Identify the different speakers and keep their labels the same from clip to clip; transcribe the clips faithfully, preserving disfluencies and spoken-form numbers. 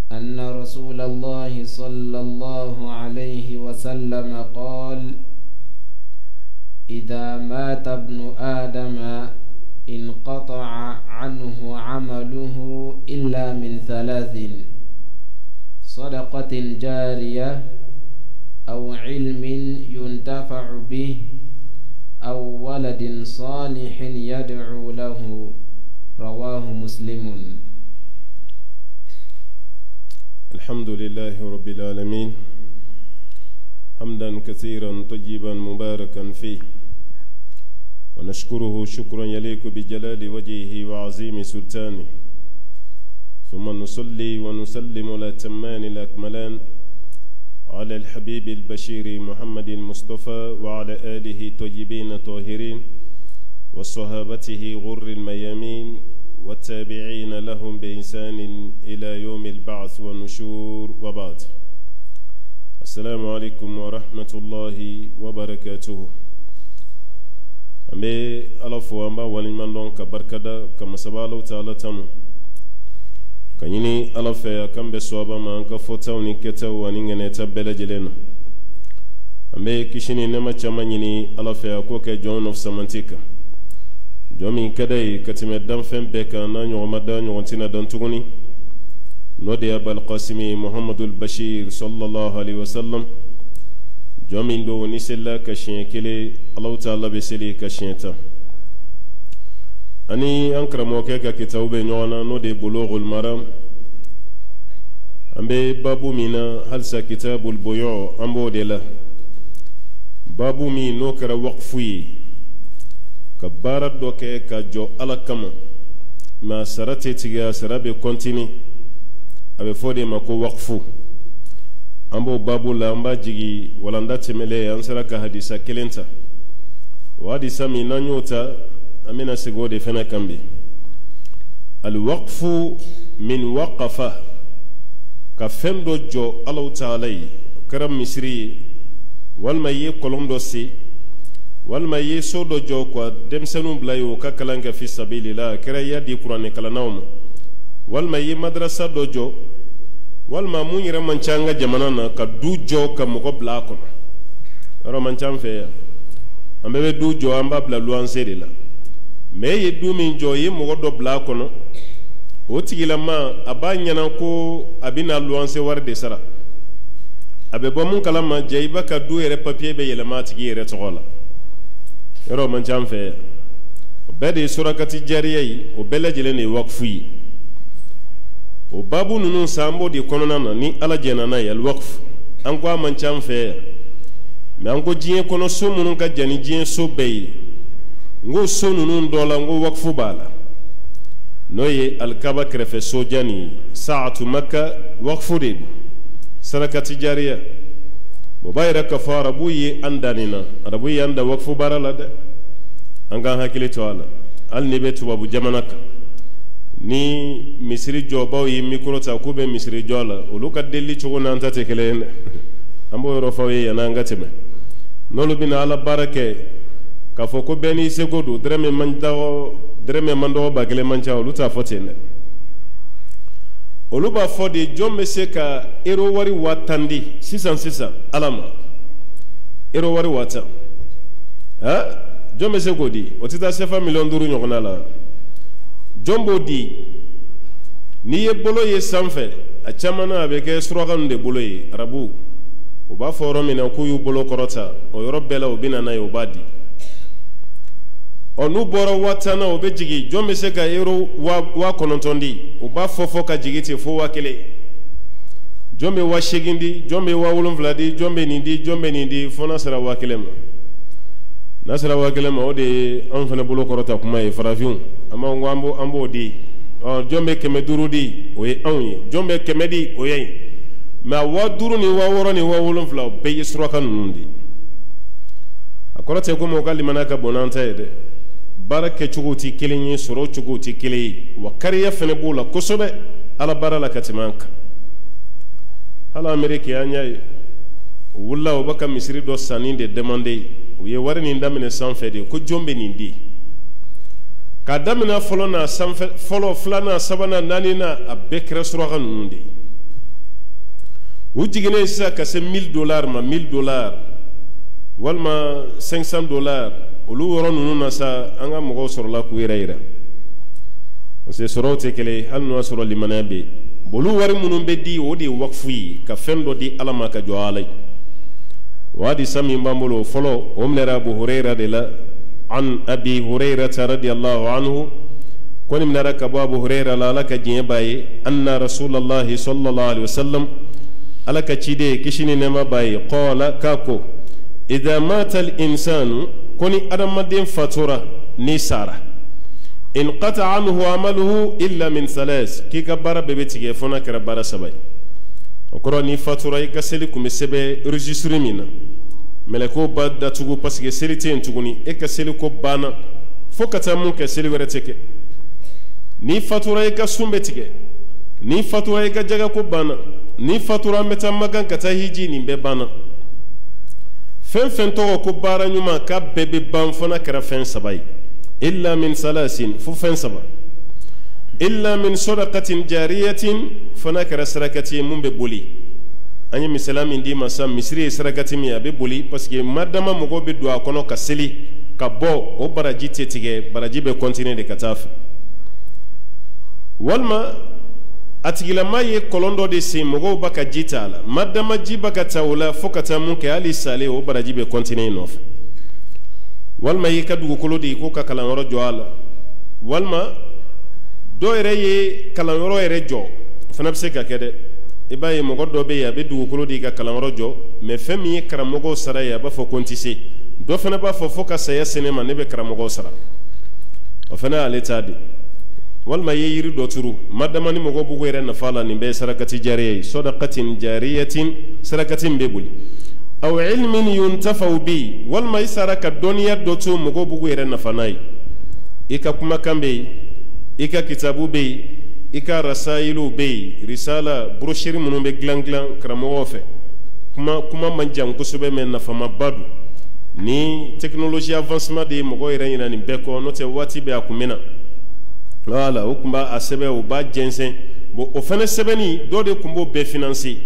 Speaker 1: أن رسول الله صلى الله عليه وسلم قال: إذا مات ابن آدم انقطع عنه عمله إلا من ثلاث: صدقة جارية، أو علم ينتفع به، أو ولد صالح يدعو له. رواه مسلم.
Speaker 2: الحمد لله رب العالمين، حمدا كثيرا طيبا مباركا فيه، ونشكره شكرا يليق بجلال وجهه وعظيم سلطانه، ثم نصلي ونسلم الأتمان الأكملان على الحبيب البشير محمد المصطفى وعلى آله طيبين الطاهرين وصحابته غر الميامين والتابعين لهم بإحسان إلى يوم البعث والنشور، وبعد. السلام عليكم ورحمة الله وبركاته. أمي ألفو أمبا ولمن دون كبركدا كما سبالو تعالى تمو كنيني ألفا كم بسوابا ما أنك فوتاوني كتاو ونينغني تبلا جلنا. أمي كشيني نما تشامانيني ألفا كوكي جون of Samantika jomi kadai katime dan fen beka na nyoma da nyontina dan tuguni nodi abul qasimi muhammadul bashir sallallahu alaihi wasallam jomi ndo ni sella ka kele allah ta'ala be seli ka shienta ani ankramo ke ka kitawbe nyona nodi bulughul maram ambe babu mina halsa kitabul buyu ambo de la babu mi no kara waqfi ka baara dɔ kɛ ka jɔ ala kama ma sara tɛ tigɛ, sara bɛ kɔntini, a bɛ fɔ de ma ko waqfu. an b'o babu la an b'a jigi walanda tɛmɛlen an sera ka hadisa kelen ta. o hadisa min n'an y'o ta an bɛna segin o de fana kan bi. alwaqfu min waqafa, ka fɛn dɔ jɔ Alahu Taala ye, o kɛra misiri ye walima i ye kɔlɔn dɔ se walima ye so dɔ jɔ kwa denmisɛnninw bila ye o ka kalan kɛ fi sabilillah, kɛra ya di kuranɛ kalannaw ma, walima ye madrasa dɔ jɔ, walima mun yɛrɛ man ca an ka jamana na ka du jɔ ka mɔgɔ bila a kɔnɔ. yɔrɔ man ca an fɛ yan, an bɛɛ bɛ du jɔ an b'a bila luwanse de la, mais e ye du min jɔ i ye mɔgɔ dɔ bila a kɔnɔ, o tigilama a b'a ɲɛna ko a bɛna luwanse wari de sara, a bɛ bɔ mun kalama jɛ i b'a ka du yɛrɛ papiye bɛ yɛlɛma a tigi yɛrɛ tɔgɔ la. yɔrɔ man ca an fɛ o bɛɛ de ye surakati jariya ye, o bɛɛ lajɛlen de ye waqfu ye. o babu ninnu san an b'o de kɔnɔna na ni ala jɛna n'a ye alwaqfu. an ko a man ca an fɛ yan, mais an ko diɲɛ kɔnɔ so minnu ka jan ni diɲɛ so bɛɛ ye, n ko so ninnu dɔ la n ko waqfu b'a la, n'o ye alikaba kɛrɛfɛ soja ni saatu maka, waqfu de don, sarakati jariya. o b'a yɛrɛ k'a fɔ arabu ye an da nin na, arabu ye an da waqfu baara la dɛ. an k'an hakili to a la, hali ni bɛ tubabu jamana kan, ni misiri jɔbaw ye mikoro ta k'u bɛ misiri jɔ la, olu ka deli cogo n'an ta tɛ kelen ye dɛ. an b'o yɔrɔ fɔ ye yanni an ka tɛmɛ. n'olu bɛna ala baara kɛ k'a fɔ ko bɛɛ n'i seko don, dɛrɛmɛ man dɔgɔ dɛrɛmɛ man dɔgɔ ba kelen man ca, olu t'a fɔ ten dɛ. olu b'a fɔ de jɔn bɛ se ka euro wari waa tan di sisan sisan ala ma, euro wari waa tan, ha jɔn bɛ se k'o di? o tɛ taa sefa miliyɔn duuru ɲɔgɔnna la. jɔn b'o di? n'i ye bolo ye sanfɛ, a caman na a bɛ kɛ suraka ninnu de bolo ye, arabu u b'a fɔ yɔrɔ min na k'u y'u bolo kɔrɔta, o yɔrɔ bɛɛ la u bɛ na n'a ye o b'a di. ɔ n'u bɔra waa tan na o bɛ jigin, jɔn bɛ se ka euro waa kɔnɔntɔn di? u b'a fɔ fɔ ka jigin ten fo waa kelen. jɔn bɛ waa seegin di? jɔn bɛ waa wolonfila di? jɔn bɛ nin di? jɔn bɛ nin di? fo n'a sera waa kelen ma. n'a sera waa kelen ma, o de ye anw fana bolo kɔrɔta kuma ye, farafinw. an b'an ko an b'o an b'o di. ɔ jɔn bɛ kɛmɛ duuru di? o ye anw ye. jɔn bɛ kɛmɛ di? o ye. mais waa duuru ni waa wɔɔrɔ ni waa wolonfila o bɛɛ ye suraka ninnu de. a kɔrɔ tɛ ko mɔgɔ ka limaniya ka bon n'an ta ye dɛ. baara kɛcogo tɛ kelen ye, sɔrɔ cogo tɛ kelen ye, wa kariya fana b'o la kosɛbɛ ala baara la ka tɛmɛ an kan. hali ameriki an y'a ye, o wulila o bɛ ka misiri dɔ sanni de demande, u ye wari nin daminɛ sanfɛ de ko jɔn bɛ nin di? k'a daminɛ fɔlɔ n'a sanfɛ, fɔlɔ filanan sabanan naaninan a bɛɛ kɛra suraka ninnu de ye. u jigine sa ka se mille dollars ma mille dollars walma cinq cents dollars olu woro nunu na sa anga mogo sorola ku ira ira se soro te kele hal no soro limana be bolu wari munun be di o de waqfu yi ka fendo di alama ka jo alai wadi sami mbamolo folo omnera abu hurairah de la an abi hurairah radiyallahu anhu koni mnara ka abu hurairah la laka jiye baye anna rasulullahi sallallahu alaihi wasallam alaka chide kishini nema baye qala kako idha mata al insanu koni adamadin fatura ni sara انقطع عنه عمله إلا من ثلاث كي كبارا ببيتي فونا كربارا سباي وكرا ني فاتورا يكسلي كومي سبي ريجستري مينا ملكو بعد تغو باسكي سيليتين تغوني اكسلي كو بانا فوكاتا مون كسلي ورتيكي ني فاتورا يكسومبي تيكي ني فاتورا يكجاغا كو بانا ني فاتورا متا ماغان كتا هيجي ني بانا فين فين تو كو بارا نيوما كا بيبي بان فونا كرا فين سباي إلا من ثلاثين ففن سبا إلا من صدقة جارية فنكر سرقة من ببولي أني مثلا من دي مسام مصري سرقة ميا ببولي بس كي مادام مغو بدوا كونو كسلي كبو أو براجي تيجي براجي بكونتيني دكتاف والما أتجلا ما يكولوندو دي سي مغو بكا جيتالا مادام جي بكا تاولا فوكتا مونك علي سالي أو براجي بكونتيني نوف walma yi ka dugukolo de ko ka kalanyɔrɔ jɔ a la walma dɔ yɛrɛ ye kalanyɔrɔ yɛrɛ jɔ fana bɛ se ka kɛ dɛ i b'a ye mɔgɔ dɔ bɛ yen a bɛ dugukolo de ka kalanyɔrɔ jɔ mɛ fɛn min ye karamɔgɔw sara ye a b'a fɔ ko n tɛ se dɔ fana b'a fɔ fo ka saya se ne ma ne bɛ karamɔgɔw sara o fana y'ale ta de walma i ye yiri dɔ turu madama ni mɔgɔ b'u yɛrɛ nafa la nin bɛɛ ye sarakati jariya ye sɔdakatin jariyatin sarakati min bɛ boli أو علم ينتفع به والما يسارا كدنيا دوتو مغو بوغو يرن نفناي إيكا كما كان بي إيكا كتابو بي إيكا رسائلو بي رسالة بروشيري منو بي غلان غلان كرامو وفي كما كما منجان كسوبي من نفما بادو ni technology avancement de mɔgɔ yɛrɛ ɲina nin bɛɛ kɔ n'o tɛ waati bɛ a kun bɛ na wala o tun b'a sɛbɛn o b'a jɛnsɛn bon o fana sɛbɛnni dɔ de tun b'o bɛɛ financer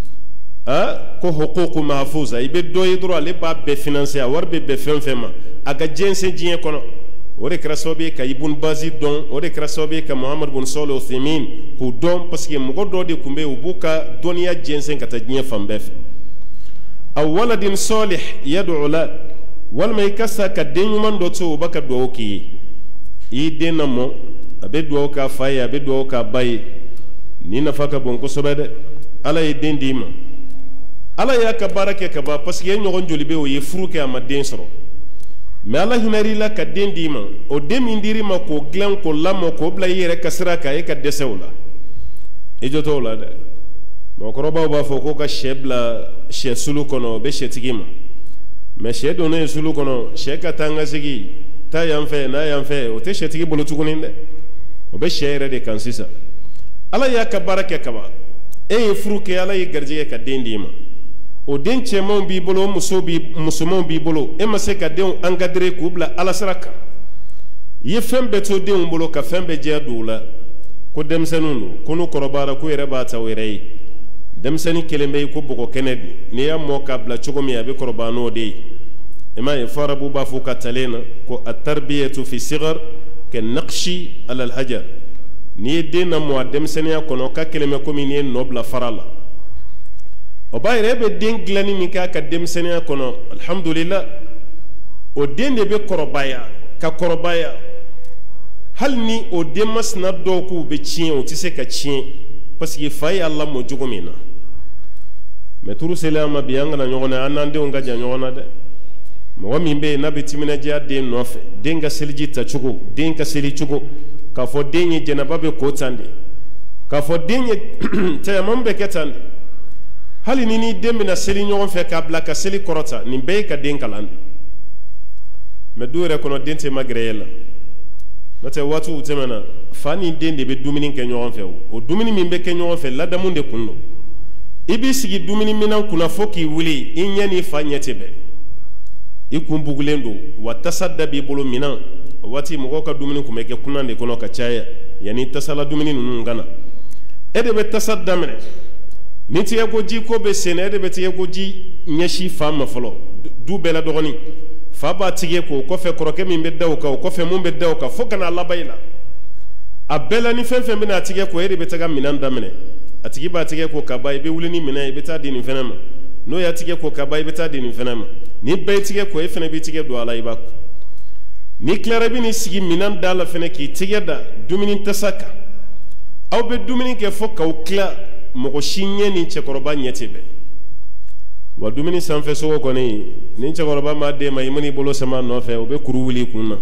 Speaker 2: ah ko huququ mahfuza i bɛ dɔ ye dɔrɔn ale b'a bɛɛ financer a wari bɛ bɛɛ fɛn fɛn ma a ka jɛnsɛn diɲɛ kɔnɔ o de kɛra sababu ye ka Ibn Bazi dɔn o de kɛra sababu ye ka Muhammad bin Salih Uthaymin k'u dɔn parce que mɔgɔ dɔ de tun bɛ yen u b'u ka dɔnniya jɛnsɛn ka taa diɲɛ fan bɛɛ fɛ aw waladin salih yad'u la walima i ka sa ka den ɲuman dɔ to o b'a ka dugawu k'i ye i den lamɔ a bɛ dugawu k'a fa ye a bɛ dugawu k'a ba ye ni nafa ka bon kosɛbɛ dɛ ala ye den d'i ma ala y'a ka baara kɛ ka ban parce que e ɲɔgɔn joli bɛ o ye furu kɛ a ma den sɔrɔ mais ala hinɛr'i la ka den d'i ma o den min dir'i ma k'o dilan k'o lamɔ k'o bila i yɛrɛ ka sira kan e ka dɛsɛ o la i jɔ t'o la dɛ mɔgɔkɔrɔbaw b'a fɔ ko ka sɛ bila sɛ sulu kɔnɔ o bɛ sɛtigi ma mais sɛ donnen sulu kɔnɔ sɛ ka taa n ka segin taa yan fɛ n'a yan fɛ o tɛ sɛtigi bolo tuguni dɛ o bɛ sɛ yɛrɛ de kan sisan ala y'a ka baara kɛ ka ban e ye furu kɛ ala ye garijɛgɛ ka den d'i ma o den cɛmanw b'i bolo o muso b'i musomanw b'i bolo e ma se ka denw encadrer k'u bila ala sira kan i ye fɛn bɛɛ to denw bolo ka fɛn bɛɛ diya don u la ko denmisɛnninw don ko n'u kɔrɔbayara k'u yɛrɛ b'a ta u yɛrɛ ye denmisɛnnin kelen bɛ yen ko bɔgɔ kɛnɛ de n'i y'a mɔ k'a bila cogo min a bɛ kɔrɔbaya n'o de ye i m'a ye fɔ arabu b'a fɔ ka talen na ko at-tarbiyatu fi sigar kan-naqshi ala al-hajar n'i ye den lamɔ a denmisɛnninya kɔnɔ ka kelen bɛ komi n'i ye nɔ bila fara la o b'a yɛrɛ bɛ den dilanni min kɛ a ka denmisɛnninya kɔnɔ alhamdulillah o den de bɛ kɔrɔbaya ka kɔrɔbaya hali ni o denmasina dɔw k'u bɛ tiɲɛ o tɛ se ka tiɲɛ parce que fa ye ala mɔ cogo min na mais turu selen an ma bi an kana ɲɔgɔn na an n'an denw ka jan ɲɔgɔn na dɛ mɔgɔ min bɛ yen n'a bɛ timinadiya den nɔfɛ den ka seliji ta cogo den ka seli cogo k'a fɔ den ye jɛnɛba bɛ ko tan de k'a fɔ den ye tɛyɛman bɛ kɛ tan de hali ni ni den bɛna seli ɲɔgɔn fɛ k'a bila ka seli kɔrɔta nin bɛɛ ye ka den kalan de mais du yɛrɛ kɔnɔ den tɛ magɛrɛ la n'o tɛ waatiw tɛmɛna fa ni den de bɛ dumuni kɛ ɲɔgɔn fɛ o dumuni min bɛ kɛ ɲɔgɔn fɛ ladamu de kun don i b'i sigi dumuni minɛn kunna fo k'i wuli i ɲɛ ni fa ɲɛ tɛ bɛn i kun bugulen don wa tasa da b'i bolo minɛn o waati mɔgɔw ka dumuni kun bɛ kɛ kunan de kɔnɔ ka caya yanni tasala dumuni ninnu ka na e de bɛ tasa daminɛ ni tigɛ ko ji ko bɛ sen na e de bɛ tigɛ ko ji ɲɛsi fa ma fɔlɔ du bɛɛ la dɔgɔnin fa b'a tigɛ ko kɔfɛ kɔrɔkɛ min bɛ da o kan o kɔfɛ mun bɛ da o kan fo ka n'a laban i la a bɛɛ la ni fɛn fɛn bɛna a tigɛ ko e de bɛ taga minɛn daminɛ a tigi b'a tigɛ ko ka ban i bɛ wuli ni minɛn i bɛ taa di nin fɛnɛ ma n'o y'a tigɛ ko ka ban i bɛ taa di nin fɛnɛ ma ni bɛɛ tigɛ ko e fɛnɛ b'i tigɛ don a la i b'a ko ni tilara i bɛ n'i sigi minɛn da la fɛnɛ k'i tigɛ da dumuni tasa kan aw bɛ dumuni kɛ fo k'aw tila mɔgɔ si ɲɛ ni cɛkɔrɔba ɲɛ tɛ bɛn wa dumuni sanfɛ sogo kɔni ni cɛkɔrɔba m'a d'e ma i man'i bolo sama a nɔfɛ o bɛ kuru wuli i kun na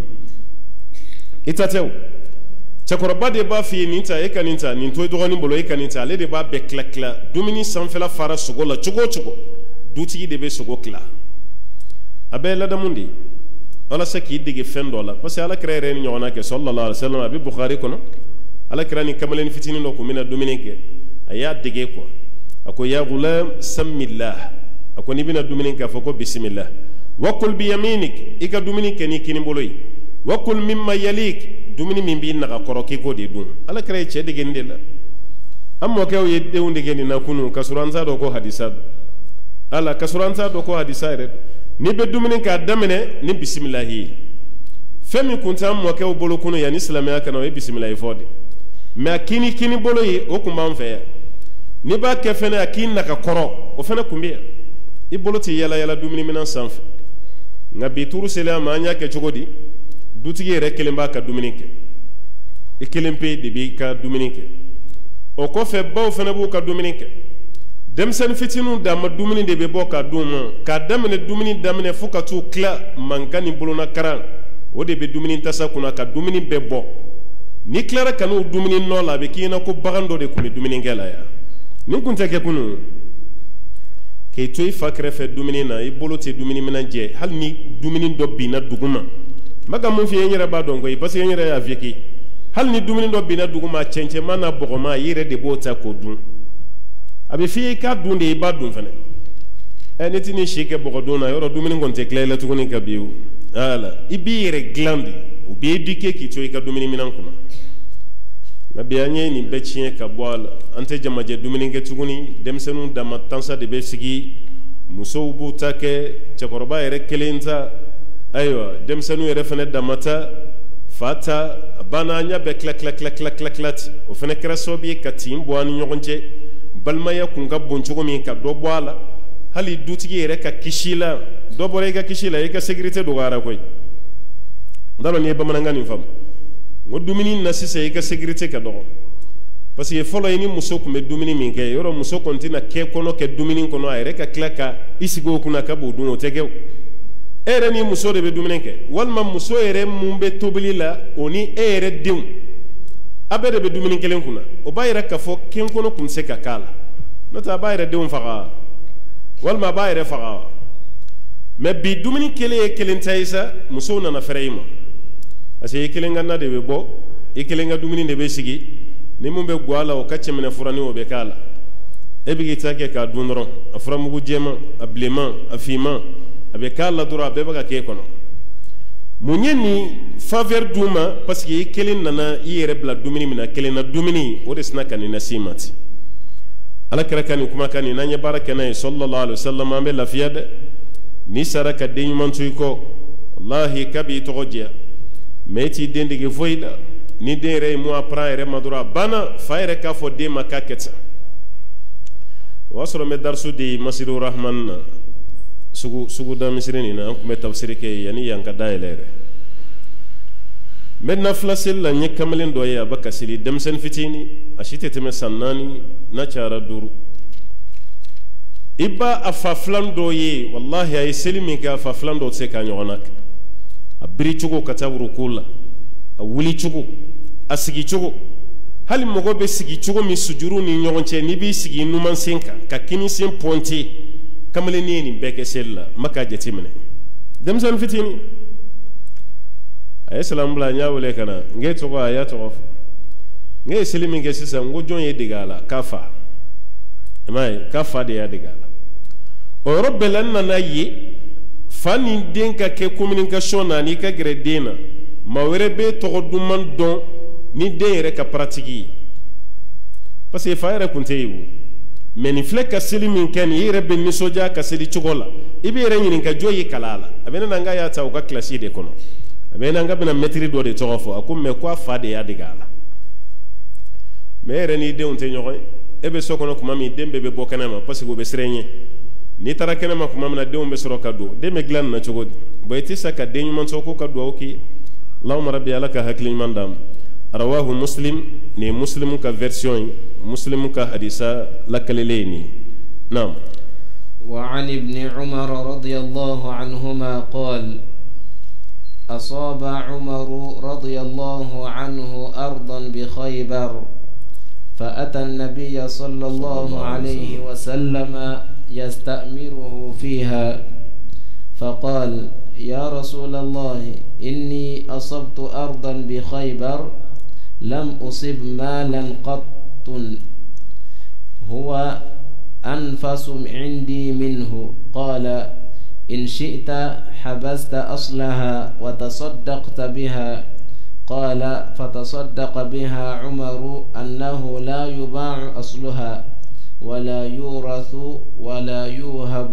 Speaker 2: i ta tɛ o cɛkɔrɔba de b'a f'i ye nin ta e ka nin ta nin to dɔgɔnin bolo e ka nin ta ale de b'a bɛɛ tila tila dumuni sanfɛla fara sogo la cogo o cogo dutigi de bɛ sogo tila a bɛɛ ye ladamu de ye walasa k'i dege fɛn dɔ la parce que alakira yɛrɛ ye ni ɲɔgɔnna kɛ sallallahu alaihi wa sallam a bɛ Bukhari kɔnɔ alakira ni kamalen fitinin dɔ tun bɛna dumuni kɛ a y'a dege quoi a ko ya gulam samillah a ko n'i bɛna dumuni kɛ a fɔ ko bisimillah wakul biyaminik i ka dumuni kɛ ni kini bolo ye wakul mimma yalik dumuni min b'i naga kɔrɔ k'i k'o de dun alakira ye cɛ dege nin de la an mɔkɛw ye denw dege nin na kunun ka sɔrɔ an t'a dɔn ko hadisa don ala ka sɔrɔ an t'a dɔn ko hadisa yɛrɛ don n'i bɛ dumuni k'a daminɛ ni bisimilahi ye fɛn min kun t'an mɔkɛw bolo kunun yan ni silamɛya kana o ye bisimilahi fɔ de mɛ a kini kini bolo ye o kun b'an fɛ yan n'i b'a kɛ fɛnɛ a k'i naga kɔrɔ o fɛnɛ kun bɛ yan i bolo tɛ yala yala dumuni minɛn sanfɛ nka bi tuuru selen a ma an y'a kɛ cogo di dutigi yɛrɛ kelen b'a ka dumuni kɛ i kelen pe de b'i ka dumuni kɛ o kɔfɛ baw fɛnɛ b'u ka dumuni kɛ denmisɛnnin fitininw dama dumuni de bɛ bɔ k'a d'u ma k'a daminɛ dumuni daminɛ fo ka t'u tila mankan ni bolonakaran o de bɛ dumuni tasa kunna ka dumuni bɛɛ bɔ n'i tilara ka n'o dumuni nɔ la a bɛ k'i ɲɛna ko bagan dɔ de tun bɛ dumuni kɛ la yan nin kun tɛ kɛ kunun k'i to i fa kɛrɛfɛ dumuni na i bolo tɛ dumuni minɛn jɛ hali ni dumuni dɔ binna duguma n bɛ ka mun f'i ye n yɛrɛ b'a dɔn koyi parce que n yɛrɛ y'a f'i ye hali ni dumuni dɔ binna duguma cɛncɛnma n'a bɔgɔma i yɛrɛ de b'o ta k'o dun a bɛ f'i ye k'a dun de i b'a dun fɛnɛ ɛ ne tɛ ni si kɛ bɔgɔdon na yɔrɔ dumuni kɔni tɛ tila i la tuguni ka bi o ala i b'i yɛrɛ dilan de o bɛ éduquer k'i to i ka dumuni minɛn kɔnɔ nka bi an ye nin bɛɛ tiɲɛ ka bɔ a la an tɛ jamajɛ dumuni kɛ tuguni denmisɛnninw dama tansa de bɛ sigi musow b'u ta kɛ cɛkɔrɔba yɛrɛ kelen ta ayiwa denmisɛnninw yɛrɛ fɛnɛ dama ta fa ta a banna an y'a bɛɛ tila tila tila tila tila tila ten o fɛnɛ kɛra sababu ye ka tin bɔ an ni ɲɔgɔn cɛ balimaya kun ka bon cogo min ka dɔ bɔ a la hali dutigi yɛrɛ ka kisi la dɔ bɔra i ka kisi la i ka sécurité dɔgɔyara koyi n t'a dɔn n'i ye bamanankan nin faamu n ko dumuni na sisan i ka sécurité ka dɔgɔ parce que fɔlɔ i ni muso tun bɛ dumuni min kɛ yɔrɔ muso kɔni tɛna kɛ kɔnɔ kɛ dumuni kɔnɔ a yɛrɛ ka tila ka i sigi o kunna ka b'o dun o tɛ kɛ o e yɛrɛ ni muso de bɛ dumuni kɛ walima muso yɛrɛ mun bɛ tobili la o ni e yɛrɛ denw a bɛɛ de bɛ dumuni kelen kunna o b'a yɛrɛ k'a fɔ kɛnkɔnɔ tun tɛ se ka k'a la n'o tɛ a b'a yɛrɛ denw faga walima a b'a yɛrɛ faga mɛ bi dumuni kelen ye kelen ta ye sa musow nana fɛrɛ i ma parce que i kelen ka na de bɛ bɔ i kelen ka dumuni de bɛ sigi ni mun bɛ gu a la o ka cɛminɛ furani o bɛ k'a la e bɛ k'i ta kɛ k'a dun dɔrɔn a furamugu jɛman a bilenman a finman a bɛ k'a la dɔrɔn a bɛɛ bɛ ka k'e kɔnɔ mun ye nin faveur d'u ma parce que i kelen nana i yɛrɛ bila dumuni min na kelen na dumuni o de sina ka nin lase i ma ten ala kɛra ka nin kumakan nin n'an ye baara kɛ n'a ye sallallahu alaihi wa sallam an bɛ lafiya dɛ n'i sara ka den ɲuman to i kɔ walahi k'a b'i tɔgɔ diya mɛ i t'i den dege foyi la ni den yɛrɛ ye mun apprend yɛrɛ ma dɔrɔn a banna fa yɛrɛ k'a fɔ den ma k'a kɛ tan o y'a sɔrɔ n bɛ darisu di masiru rahman na sugu sugu da misiri nin na an tun bɛ tafsiri kɛ yanni yan ka dayɛlɛ yɛrɛ n bɛ nafila seli la n ye kamalen dɔ ye a bɛ ka seli denmisɛnnin fitinin a si tɛ tɛmɛ san naani n'a cayara duuru i b'a a fa filan dɔ ye walahi a ye seli min kɛ a fa filan dɔ tɛ se k'a ɲɔgɔnna kɛ a biri cogo ka taa wuruko la a wuli cogo a sigi cogo hali mɔgɔ bɛ sigi cogo min sujuru ni ɲɔgɔn cɛ n'i b'i sigi numan sen kan ka kini sen pɔnte kamalen ye nin bɛɛ kɛ seli la n ma k'a jateminɛ denmisɛnnin fitinin a ye salamu bila n y'a wele ka na n k'e tɔgɔ a y'a tɔgɔ fɔ n ye seli min kɛ sisan n ko jɔn ye dege a la k'a fa i m'a ye k'a fa de y'a dege a la o yɔrɔ bɛɛ la n nana ye fa ni den ka kɛ communication na n'i ka gɛrɛ den na maa wɛrɛ bɛ tɔgɔ duman dɔn ni den yɛrɛ ka pratique ye parce que fa yɛrɛ kun tɛ yen o mais ni filɛ ka seli min kɛ nin i yɛrɛ bɛ nisɔndiya ka seli cogo la i bɛ yɛrɛ ɲininka jɔn y'i kala a la a bɛ na nga y'a ta u ka kilasi de kɔnɔ a bɛ na nga bɛna mɛtiri dɔ de tɔgɔ fɔ a ko mais ko a fa de y'a dege a la mais e yɛrɛ n'i denw tɛ ɲɔgɔn ye e bɛ so kɔnɔ tuma min den bɛɛ bɛ bɔ kɛnɛ ma parce que u bɛ siran ɲɛ n'i taara kɛnɛ ma tuma min na denw bɛ sɔrɔ ka don den bɛ dilan nin na cogo di bon i tɛ se ka den ɲuman sɔrɔ ko ka dugawu k'i ye Allahumma rabbi ala ka hakili ɲuman d'a ma rawahu muslim ni muslimu ka version yi muslimu ka hadisa lakalele ni naam
Speaker 1: وعن ابن عمر رضي الله عنهما قال أصاب عمر رضي الله عنه أرضا بخيبر فأتى النبي صلى الله عليه وسلم يستأمره فيها فقال يا رسول الله إني أصبت أرضا بخيبر لم أصب مالا قط هو أنفس عندي منه قال إن شئت حبست أصلها وتصدقت بها قال فتصدق بها عمر أنه لا يباع أصلها ولا يورث ولا يوهب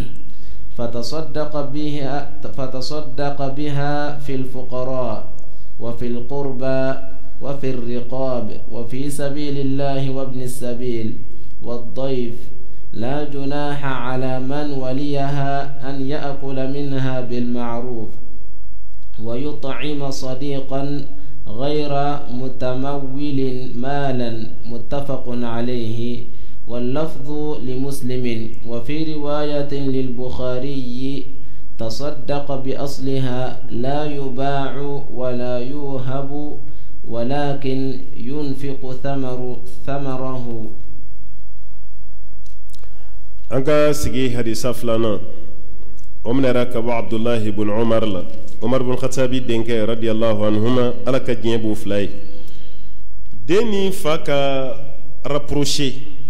Speaker 1: فتصدق بها فتصدق بها في الفقراء وفي القربى وفي الرقاب وفي سبيل الله وابن السبيل والضيف لا جناح على من وليها أن يأكل منها بالمعروف ويطعم صديقا غير متمول مالا متفق عليه واللفظ لمسلم وفي رواية للبخاري تصدق بأصلها لا يباع ولا يوهب ولكن ينفق ثمر ثمره.
Speaker 2: أنك سجي حديث فلانا ومن ركب عبد الله بن عمر لا عمر بن الخطاب دينك رضي الله عنهما على كجيبو فلاي ديني فاكا rapproché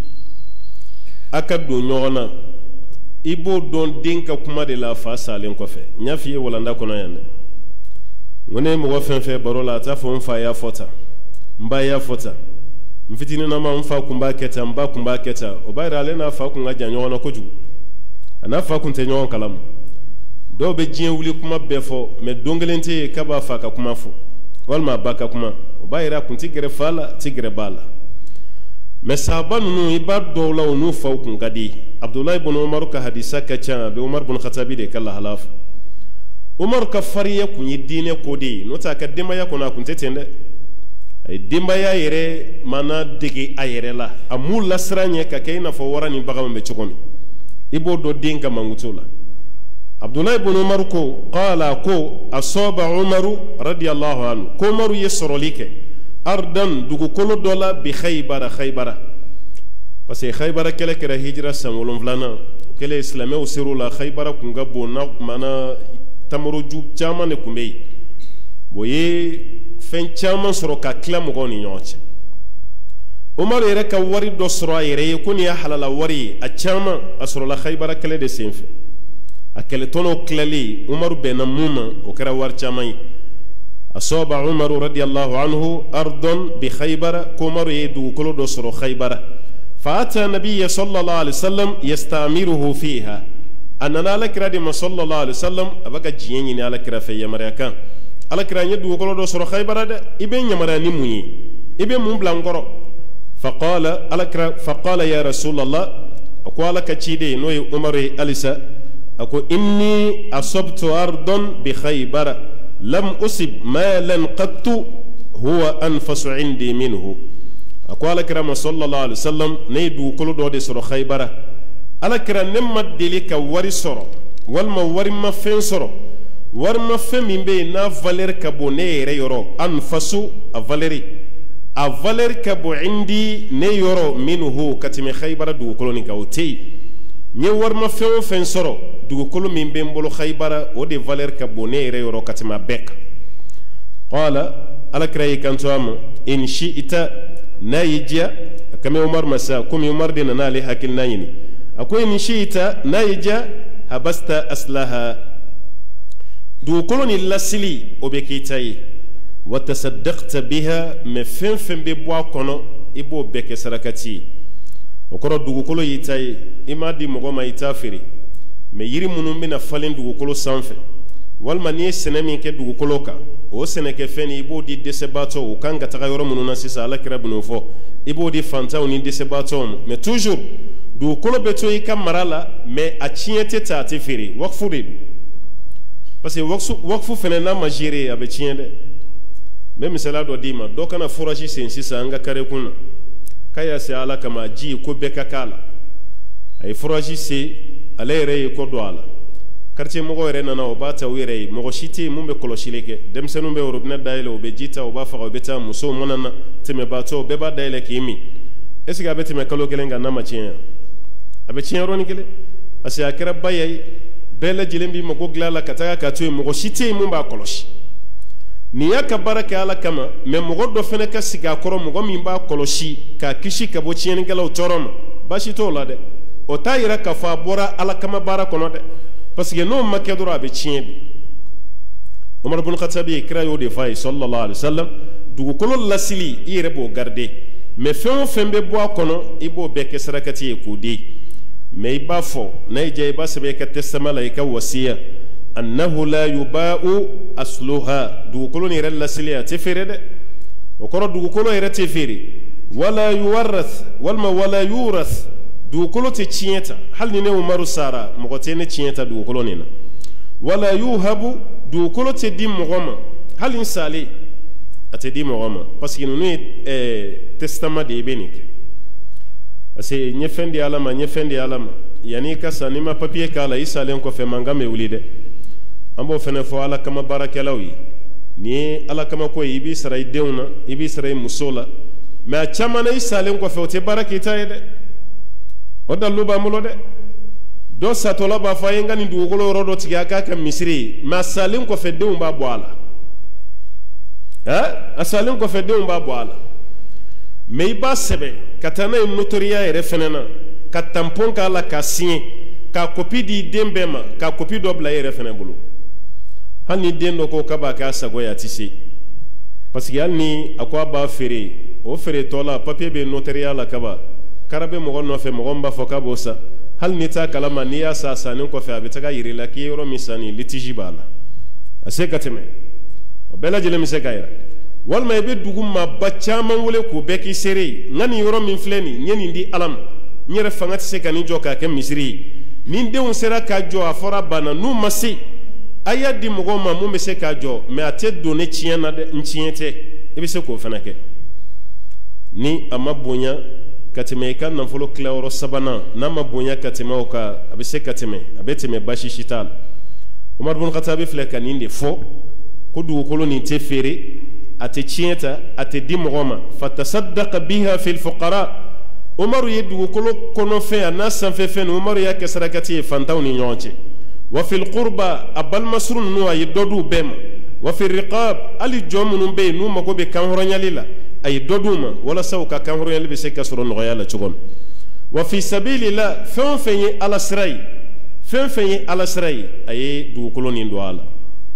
Speaker 2: aka don ɲɔgɔn na i b'o dɔn den ka kuma de la fa salen kɔfɛ n y'a f'i ye walanda kɔnɔ yan dɛ n ko ne ye mɔgɔ fɛn fɛn baro la a t'a fɔ n fa y'a fɔ tan n ba y'a fɔ tan n fitininama n fa kun b'a kɛ tan n ba kun b'a kɛ tan o b'a yira ale n'a fa kun ka jan ɲɔgɔn na kojugu a n'a fa kun tɛ ɲɔgɔn kalama dɔw bɛ diɲɛ wuli kuma bɛɛ fɔ mais don kelen tɛ yen k'a b'a fa ka kuma fɔ walima a ba ka kuma o b'a yira a kun tɛ gɛrɛ fa la tɛ gɛrɛ ba la mais sahaba ninnu i b'a dɔw la u n'u faw kun ka di Abdullah ibn Umar ka hadisa ka ca a bɛ Umar ibn Khattabi de ka lahala fɔ Umar ka fariya kun ye diinɛ ko de ye n'o tɛ a ka denbaya kɔnɔ a kun tɛ ten dɛ a ye denbaya yɛrɛ mana dege a yɛrɛ la a m'u lasiran ɲɛ ka kɛ i n'a fɔ wara ni bagan bɛ cogo min i b'o dɔn den ka mankutu la Abdullah ibn Umar ko qala ko asaba Umaru radiyallahu anhu ko Umaru ye sɔrɔli kɛ ardan dugukolo dɔ la bi Khaybara Khaybara parce que Khaybara kɛlɛ kɛra hijira san wolonwulanan kɛlɛ silamɛw ser'o la Khaybara kun ka bon na mana tamoroju caman de kun bɛ yen o ye fɛn caman sɔrɔ ka tila mɔgɔw ni ɲɔgɔn cɛ Umar yɛrɛ ka wari dɔ sɔrɔ a yɛrɛ ye ko nin ye halala wari ye a caman a sɔrɔla Khaybara kɛlɛ de senfɛ a kɛlɛtɔnɔw tilali Umar bɛnna mun ma o kɛra wari caman ye asaba Umar radiyallahu anhu ardon bi Khaybara ko Umar ye dugukolo dɔ sɔrɔ Khaybara fa ata nabiyya sallallahu alaihi wasallam yastamiruhu fiha anana alakira de ma sallallahu alaihi wasallam abaka jiɲɛ ɲini alakira fɛ yamariya kan alakira n ye dugukolo dɔ sɔrɔ Khaybara dɛ i bɛ yamariya ni mun ye i bɛ mun bila n kɔrɔ faqala alakira faqala ya rasulallah a ko ala ka ciden n'o ye Umar ye alisa a ko inni asabtu ardon bi Khaybara lam usib malan qattu huwa anfasu indi minhu a ko alakira ma sallallahu alaihi wasallam ne ye dugukolo dɔ de sɔrɔ Khaybara alakira ne ma deli ka wari sɔrɔ walima wari ma fɛn sɔrɔ wari ma fɛn min bɛ yen n'a valeur ka bon ne yɛrɛ yɔrɔ anfasu a valeur a valeur ka bon indi ne yɔrɔ minhu ka tɛmɛ Khaybara dugukolo nin kan o tɛ yen n ye wari ma fɛn o fɛn sɔrɔ dugukolo min bɛ n bolo Khaybara o de valeur ka bon ne yɛrɛ yɔrɔ ka tɛmɛ a bɛɛ kan qala alakira y'i kanto a ma in shi'ita n'a y'i diya a kan bɛ Umar ma sa komi Umar de nana ale hakilina ɲini a ko in shi'ita n'a y'i diya habasta aslaha dugukolo ni lasili o bɛ k'i ta ye wa tasaddaqta biha mais fɛn fɛn bɛ bɔ a kɔnɔ i b'o bɛɛ kɛ sarakati ye o kɔrɔ dugukolo y'i ta ye i m'a di mɔgɔ ma i t'a feere mais yiri minnu bɛna falen dugukolo sanfɛ walima n'i ye sɛnɛ min kɛ dugukolo kan o sɛnɛkɛfɛn i b'o di dɛsɛbaatɔw o kan ka taga yɔrɔ minnu na sisan Alakira bɛn'o fɔ i b'o di fantanw ni dɛsɛbaatɔw ma mais toujours dugukolo bɛ to i ka mara la mais a tiɲɛ tɛ ta a tɛ feere wakifu de don parce que wakifu fana n'a ma gérer a bɛ tiɲɛ dɛ n bɛ misaliya dɔ d'i ma dɔ kana forage sen sisan an ka kare kun na k'a y'a se Ala kama ji ko bɛɛ ka k'a la a ye forage sen ale yɛrɛ ye ko dɔn a la quartier mɔgɔ yɛrɛ nana o b'a ta u yɛrɛ ye mɔgɔ si tɛ yen mun bɛ kɔlɔsili kɛ denmisɛnninw bɛ robinet dayɛlɛ u bɛ ji ta u b'a faga u bɛ taa musow mana na tɛmɛbaatɔw bɛɛ b'a dayɛlɛ k'i min est ce que a bɛ tɛmɛ kalo kelen kan n'a ma tiɲɛ a bɛ tiɲɛ yɔrɔnin kelen parce que a kɛra ba ye bɛɛ lajɛlen b'i mago dilan a la ka taga k'a to yen mɔgɔ si tɛ yen mun b'a kɔlɔsi nin y'a ka baara kɛ Ala kama mais mɔgɔ dɔ fana ka sigi a kɔrɔ mɔgɔ min b'a kɔlɔsi k'a kisi ka bɔ tiɲɛnikɛlaw tɔɔrɔ ma baasi t'o la dɛ o t'a yira k'a fɔ a bɔra Ala kama baara kɔnɔ dɛ parce que n'o ma kɛ dɔrɔn a bɛ tiɲɛ de Umar ibn Khattab ye kira y'o de f'a ye sallallahu alaihi wasallam dugukolo lasili i yɛrɛ b'o garder mais fɛn o fɛn bɛ bɔ a kɔnɔ i b'o bɛɛ kɛ sarakati ye k'o di mais i b'a fɔ n'a y'i diya i b'a sɛbɛn i ka testament la i ka wasiya annahu la yuba'u asluha dugukolo ni yɛrɛ lasili a tɛ feere dɛ o kɔrɔ dugukolo yɛrɛ tɛ feere wala yuwarrath walima wala yurath dugukolo tɛ tiɲɛ ta hali ni ne Umaru sara mɔgɔ tɛ ne tiɲɛ ta dugukolo nin na wala yuhabu dugukolo tɛ di mɔgɔ ma hali n salen a tɛ di mɔgɔ ma parce que ninnu ye testament de i bɛ nin kɛ parce que n ye fɛn di Ala ma n ye fɛn di Ala ma yanni i ka sa n'i ma papier k'a la i salen kɔfɛ mankan bɛ wuli dɛ an b'o fana fɔ Ala kama baarakɛlaw ye nin ye Ala kama ko ye i b'i sara i denw na i b'i sara i muso la mais a caman na i salen kɔfɛ o tɛ baara k'i ta ye dɛ o dalilu b'an bolo dɛ dɔ satɔla b'a fɔ a ye n ka nin dugukolo yɔrɔ dɔ tigɛ a k'a kɛ misiri ye mais a salen kɔfɛ denw b'a bɔ a la a salen kɔfɛ denw b'a bɔ a la mais i b'a sɛbɛn ka taa n'a ye notoriya yɛrɛ fana na ka tampon k'a la k'a signer k'a kopi di den bɛɛ ma k'a kopi dɔ bila i yɛrɛ fana bolo hali ni den dɔ ko k'a b'a k'a sago ye a tɛ se parce que hali ni a ko a b'a feere o feere tɔ la papier bɛ notariya la kaba kara bɛ mɔgɔ nɔfɛ mɔgɔ min b'a fɔ k'a b'o sa hali ni t'a kalama n'i y'a sa sannen kɔfɛ a bɛ taga yira i la k'i ye yɔrɔ min san nin litigi b'a la a se ka tɛmɛ o bɛɛ lajɛlen bɛ se ka yira walima i bɛ dugu maaba caman wele k'o bɛɛ k'i seere ye n ka nin yɔrɔ min filɛ nin n ye nin di Ala ma n yɛrɛ fanga tɛ se ka nin jɔ k'a kɛ misiri ye ni n denw sera k'a jɔ a fɔra banna n'u ma se a y'a di mɔgɔw ma mun bɛ se k'a jɔ mais a tɛ don ne tiɲɛ na dɛ n tiɲɛ tɛ i bɛ se k'o fana kɛ ni a ma bonya ka tɛmɛ i ka nafolo tilayɔrɔ sabanan n'a ma bonya ka tɛmɛ o kan a bɛ se ka tɛmɛ a bɛ tɛmɛ baasi si t'a la Umar ibn Khattab filɛ ka nin de fɔ ko dugukolo nin tɛ feere a tɛ tiɲɛ ta a tɛ di mɔgɔ ma fatasaddaqa biha fil fuqara Umaru ye dugukolo kɔnɔfɛn a n'a sanfɛfɛn Umaru y'a kɛ sarakati ye fantanw ni ɲɔgɔn cɛ wa fil qurba a balimasuru ninnu a ye dɔ d'u bɛɛ ma wa fil riqab hali jɔn minnu bɛ yen n'u mago bɛ kanhɔrɔnyali la a ye dɔ d'u ma walasa u ka kanhɔrɔnyali bɛ se ka sɔrɔ nɔgɔya la cogo min wa fi sabilillah fɛn o fɛn ye Ala sira ye fɛn o fɛn ye Ala sira ye a ye dugukolo nin don a la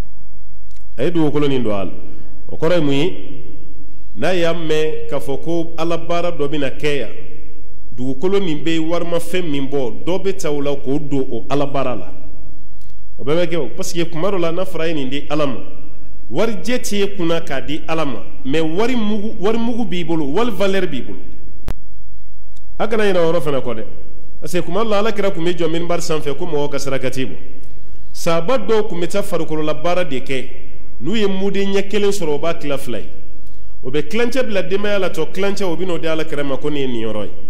Speaker 2: a ye dugukolo nin don a la o kɔrɔ ye mun ye n'a y'a mɛn k'a fɔ ko Ala baara dɔ bɛna kɛ yan dugukolo nin bɛ warimafɛn min bɔ dɔ bɛ ta o la k'o don o Ala baara la o bɛɛ bɛ kɛ o parce que kuma dɔ la n'a fɔra ye nin di Ala ma warijɛ t'e kunna k'a di Ala ma mais wari mugu wari mugu b'i bolo wali valeur b'i bolo a kana ɲinɛ o yɔrɔ fana kɔ dɛ parce que kuma dɔ la Alakira tun bɛ jɔ minbar sanfɛ ko mɔgɔw ka sarakati bɔ saaba dɔw tun bɛ taa farikolola baara de kɛ n'u ye muden ɲɛ kelen sɔrɔ o b'a tila fila ye o bɛ tilancɛ bila denbaya la tɔ tilancɛ o bɛ n'o di Alakira ma ko nin ye nin yɔrɔ ye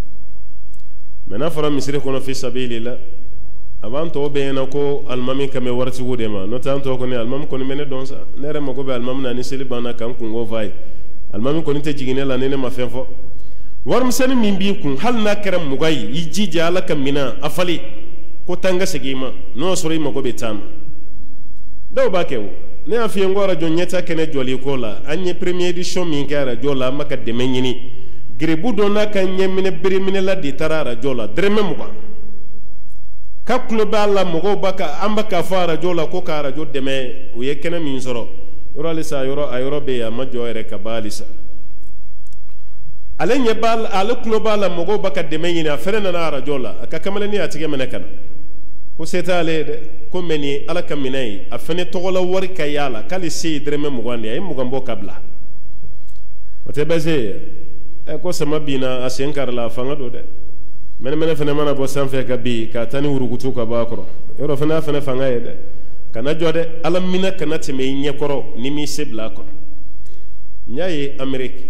Speaker 2: mais n'a fɔra misiri kɔnɔ fi sabilillah a b'an tɔw bɛɛ ɲɛna ko alimami kan bɛ waritigiw de ma n'o tɛ an tɔw kɔni alimami kɔni bɛ ne dɔn sa ne yɛrɛ mago bɛ alimami na ni seli banna k'an kungo f'a ye alimami kɔni tɛ jigin ne la ni ne ma fɛn fɔ warimisɛnnin min b'i kun hali n'a kɛra mugan ye i jija Ala ka minɛn a falen ko taa n ka segin i ma n'o y'a sɔrɔ i mago bɛ taa ma dɔw b'a kɛ o ne y'a f'i ye n ko arajo ɲɛta kɛnɛ jɔli ko la an ye premier édition min kɛ arajo la an bɛ ka dɛmɛ ɲini gerebu dɔ n'a ka ɲɛminɛ bereminɛla de taara arajo la dɛrɛmɛ mugan ka kulo b'a la mɔgɔw b'a ka an bɛ k'a fɔ arajo la ko ka arajo dɛmɛ u ye kɛnɛ min sɔrɔ yɔrɔ halisa a yɔrɔ a yɔrɔ bɛ yen a ma jɔ yɛrɛ ka ban halisa ale nyebal ale klobala mogo baka deme nyina fere na arajola aka kamale ni atige menekana ko seta ale de ko meni ala kaminai afene togola wari kayala kali si dreme mugande ay mugambo kabla wote beze e ko sama bina asenkar la fanga do de men men fene mana bo sanfe ka bi ka tani wurugutu ka bakoro yoro fene fene fanga yede kana jode ala mina kana teme nyekoro ni mi sebla ko nyaye amerique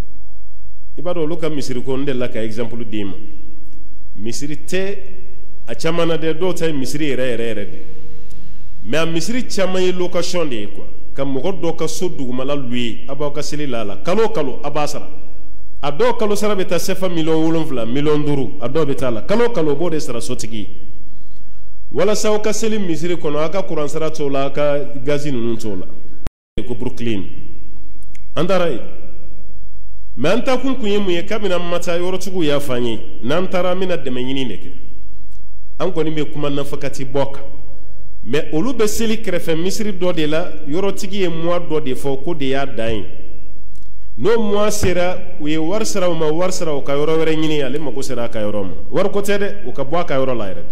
Speaker 2: ibado luka misiri ko ndella ka example dima misiri te a chamana de do tay misiri re re re de mais a misiri chama yi location de quoi kam mo do ka soddu mala lui aba ka sili lala kalo kalo abasara ado kalo sara beta sefa million wolonfla million duru ado beta la kalo kalo bo de sara sotigi wala saw ka sili misiri kono aka kuran sara tola ka gazinu nun tola ko brooklyn andarai mais anta kun kunye muye kabina mata yoro tugu ya fanyi nan tara mina de menyini neke an koni be kuma na fakati boka mais olu be seli krefe misri do de la yoro tigi e mois do de fo ko de ya dain no mois sera we war sera ma war sera o ka yoro were nyini ale mako sera ka yoro war ko tede o ka boka yoro la ire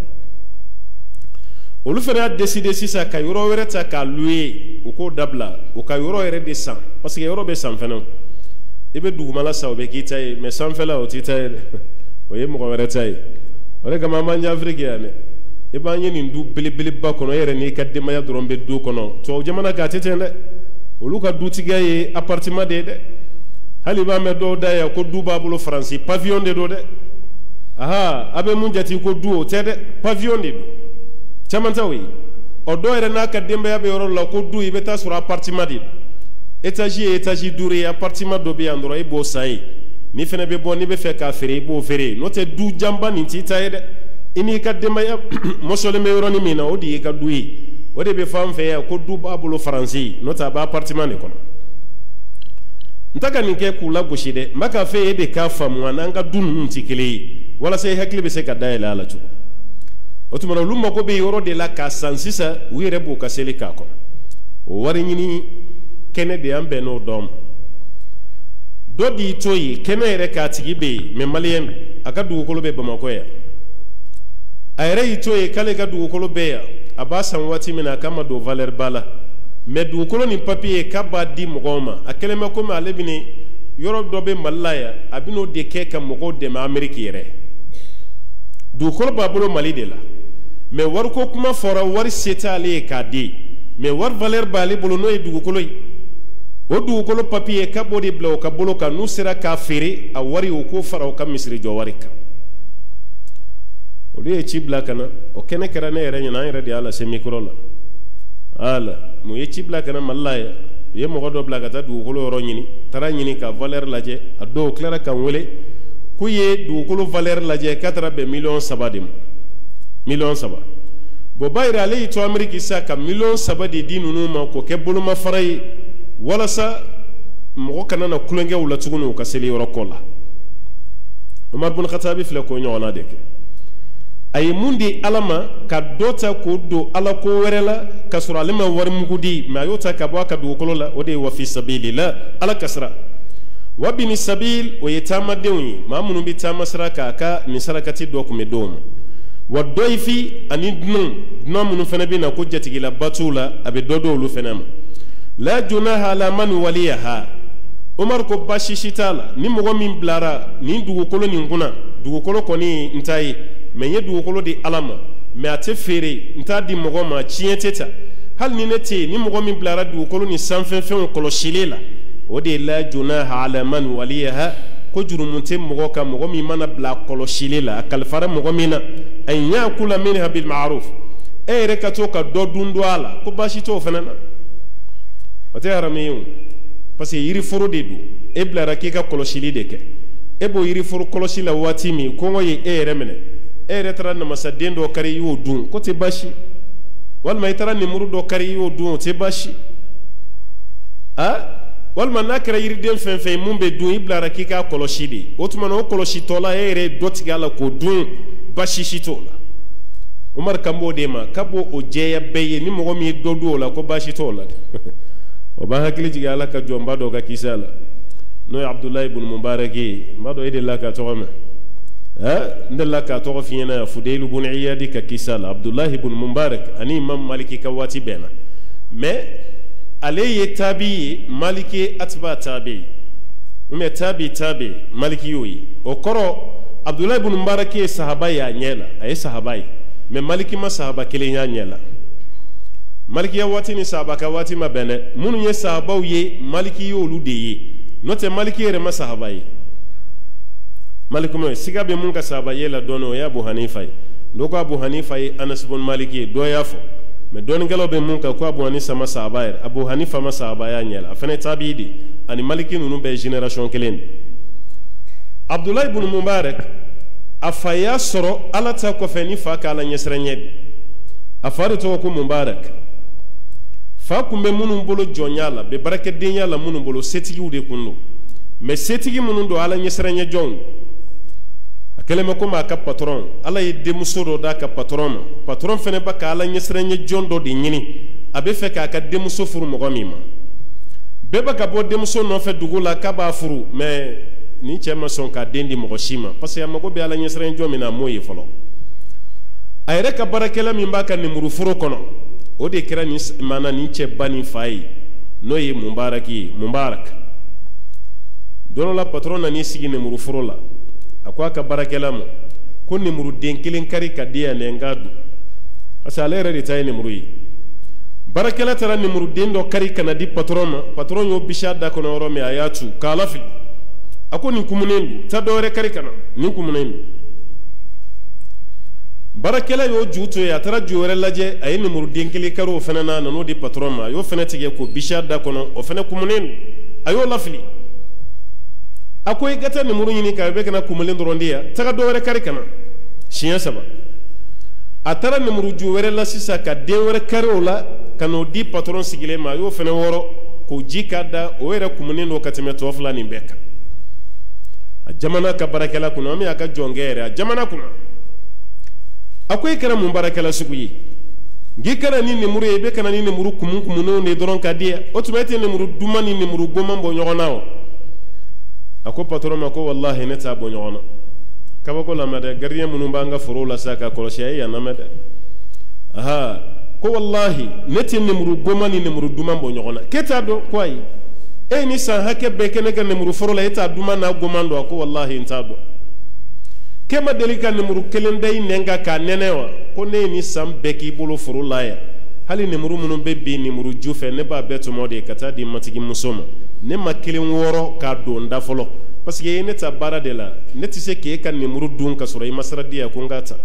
Speaker 2: olu fera décider si ça ka yoro were ta ka lui o ko dabla o ka yoro ere de cent parce que yoro be cent fena ibe dugumala saw be kitay mais sanfela o titay o yemo ko retay ore kama manja afrique yane e ba nyeni ndu bele bele ba kono yere ni kadde maya drombe du kono to jamana ga tetende o luka du tigaye appartement de de hali ba me do daya ko du babulo france pavillon de do de aha abe mun jati ko du o tede pavillon de chamanta wi o do yere na kadde maya be yoro la ko du ibe ta sur appartement de étage étage douré appartement do be andro e bo sai ni fene be bon ni be fe ka fere bo fere no te du jamba ni ti tayde ini ka de may mosole me yoro ni mina o di ka duyi o de be fam fe ko du babulo français no ta ba appartement ne kono ntaka ni ke kula goshide maka fe e de ka famu ananga dun nti kele wala sai hakli be se ka dayela ala tu o tumana lumma ko be yoro de la ka sansisa wire bo ka sele ka ko o wari nyini kene de ambe no dom do di toyi kene ere ka tigi be me malien aka du ko be bamako ya ayre itoyi kale ka du ko be ya abasa wati mina kama do valer bala me du ko ni papier ka ba di mogoma akele me ko ma lebini yoro do be malaya abino de ke ka mogo de ma amerique yere du ko ba bolo mali de la me war ko kuma fora war setale ka di me war valer bali bolo no e du ko loyi o dugukolo papier ka bodi bla o ka bolo ka nu sera ka fere a wari o ko fara o ka misiri jo wari ka o de ci bla kana o kene kera ne yere nyana yere di ala se mikro la ala mu ye ci bla kana mallaya ye mo do bla kata dugukolo ro nyini tara nyini ka valeur laje a do clara kan wele ku ye dugukolo valeur laje quatre be million sabadim million saba bo bayra ale to amerique sa ka million sabadi dinunu ma ko ke bolo ma faray wala sa mo kana na kulenge wala tugunu ka seli rokola Umar bin Khattab fle ko nyona deke ay mundi alama ka dota ko do ala ko werela kasura alima war mugudi ma yota ka ba ka do kolola ode wa fi sabilillah ala kasra wa bin sabil o yetama dewi ma munu bi tama saraka ka ni sarakati do ko me dom wa doifi ani dnu dnu munu fena bi na ko jatigila batula abe dodo lu fenama la junaha ala man waliyaha Umar ko bashi shitala ni mogo min blara ni dugukolo ni nguna dugukolo koni ntai menye dugukolo di alama me ate fere nta di mogo ma chienteta hal ni nete ni mogo min blara dugukolo ni sanfenfen kolo shilela o de la junaha ala man waliyaha ko jurumunte mogo ka mogo mi mana bla kolo shilela kalfara mogo mina ay yakula minha bil ma'ruf e rekato ka dodundu ala ko bashi to fenana ote haramiyu parce que yiri foro de do e blara ki ka kolosili de ke e bo yiri foro kolosila wati mi ko ngoye e remene e retara na masa dendo kari yo dun ko te bashi wal ma itara ni muru do kari yo dun te bashi a wal ma nakra yiri den fen fen mumbe dun iblara ki ka kolosili otuma no kolosi tola e re dotigala ko dun bashi shitola Umar kambo de ma kabo o jeya beye ni mogo mi dodu la ko bashi tola o ba hakili jiga ala ka jomba do ka kisala no ye Abdullah ibn Mubarak ye mba do ede la ka tɔgɔ mɛn eh nde la ka tɔgɔ fi ɲɛna Fudayl ibn Iyad ka kisa la Abdullah ibn Mubarak ani Imam Maliki ka waati bɛnna mais ale ye tabi ye Maliki atba tabi mais tabi tabi Maliki yo ye o kɔrɔ Abdullah ibn Mubarak ye sahaba ye a ɲɛ la a ye sahaba ye mais Maliki ma sahaba kelen y'a ɲɛ la Maliki ya waati ni sahaba ka waati ma bɛn dɛ minnu ye sahabaw ye Maliki y'olu de ye n'o tɛ Maliki yɛrɛ ma sahaba ye Maliki mo siga be mun ka sahaba ye la dɔɔni o ye Abu Hanifa ye dɔ ko Abu Hanifa ye Anas ibn Maliki ye dɔ y'a fɔ mais dɔɔnikɛlaw be mun kan ko Abu Hanifa ma sahaba yɛrɛ Abu Hanifa ma sahaba y'a ɲɛ la a fɛnɛ tabi'i de ani Maliki ninnu bɛɛ ye génération kelen de Abdullah ibn Mubarak a fa y'a sɔrɔ Ala ta kɔfɛ ni fa k'ala ɲɛsiranɲɛ de a fa de tɔgɔ ko Mubarak fa kun bɛ minnu bolo jɔnya la bɛ barakɛdenya la minnu bolo setigiw de kun don mais setigi minnu don Ala ɲɛsiranɲɛ jɔnw a kɛlen bɛ komi a ka patron Ala ye denmuso dɔ d'a ka patron ma patron fɛnɛ bɛ ka Ala ɲɛsiranɲɛ jɔn dɔ de ɲini a bɛ fɛ k'a ka denmuso furu mɔgɔ min ma bɛɛ bɛ ka bɔ denmuso nɔfɛ dugu la k'a b'a furu mais ni cɛ ma sɔn k'a den di mɔgɔ si ma parce que a mago bɛ Ala ɲɛsiranɲɛ jɔn min na a m'o ye fɔlɔ a yɛrɛ ka baarakɛla min b'a ka lemuru foro kɔnɔ o de kɛra ni maana ni cɛ ba ni fa ye n'o ye Mubarak ye Mubarak don dɔ la patron nan'i sigi lemuru foro la a ko a ka baarakɛla ma ko lemuruden kelen kari ka di yan dɛ n k'a dun parce que ale yɛrɛ de ta ye lemuru ye baarakɛla taara lemuruden dɔ kari ka na di patron ma patron y'o bisi a da kɔnɔ yɔrɔ min a y'a tu k'a lafili a ko nin kumunen don taa dɔ wɛrɛ kari ka na nin kumunen don baarakɛla y'o ju to ye a taara ju wɛrɛ lajɛ a ye lemuruden kelen kari o fɛnɛ na a nan'o di patron ma a y'o fɛnɛ tigɛ k'o bisi a da kɔnɔ o fɛnɛ kumunen don a y'o lafili a ko i ka taa lemuru ɲini ka bɛ kana kumulen dɔrɔn di yan taga dɔ wɛrɛ kari ka na siɲɛ saba a taara lemuru ju wɛrɛ la sisan ka den wɛrɛ kari o la ka n'o di patron sigilen ma a y'o fɛnɛ wɔrɔ k'o ji k'a da o yɛrɛ kumunen don ka tɛmɛ tɔ fila nin bɛɛ kan a jamana ka baarakɛla kunna an bɛ a ka jɔnkɛ yɛrɛ a jamana kunna a ko i kɛra mun baarakɛla sugu ye n'i kɛra ni lemuru ye i bɛ kana ni lemuru kumun kumunenw de dɔrɔn ka di yan o tuma e tɛ lemuru duman ni lemuru goman bɔ ɲɔgɔn na o a ko patron ma ko wallahi ne t'a bɔ ɲɔgɔn na kabako lamɛn dɛ gardien minnu b'an ka forow la sa ka kɔlɔsi a ye yan lamɛn dɛ aha ko wallahi ne tɛ lemuru goman ni lemuru duman bɔ ɲɔgɔn na k'e t'a dɔn ko ayi e ni san hakɛ bɛɛ kɛ ne ka lemuru foro la e t'a duman n'a goman dɔn a ko wallahi n t'a dɔn k'e ma deli ka lemuru kelen da i nɛn kan k'a nɛnɛ wa ko ne ye ni san bɛɛ k'i bolo foro la yan hali lemuru minnu bɛ bin lemuru ju fɛ ne b'a bɛɛ tɔmɔ de ka taa di matigi muso ma ne ma kelen wɔɔrɔ k'a don n da fɔlɔ parce que ne ta baara de la ne tɛ se k'e ka lemuru dun ka sɔrɔ i ma sira di yan ko n k'a ta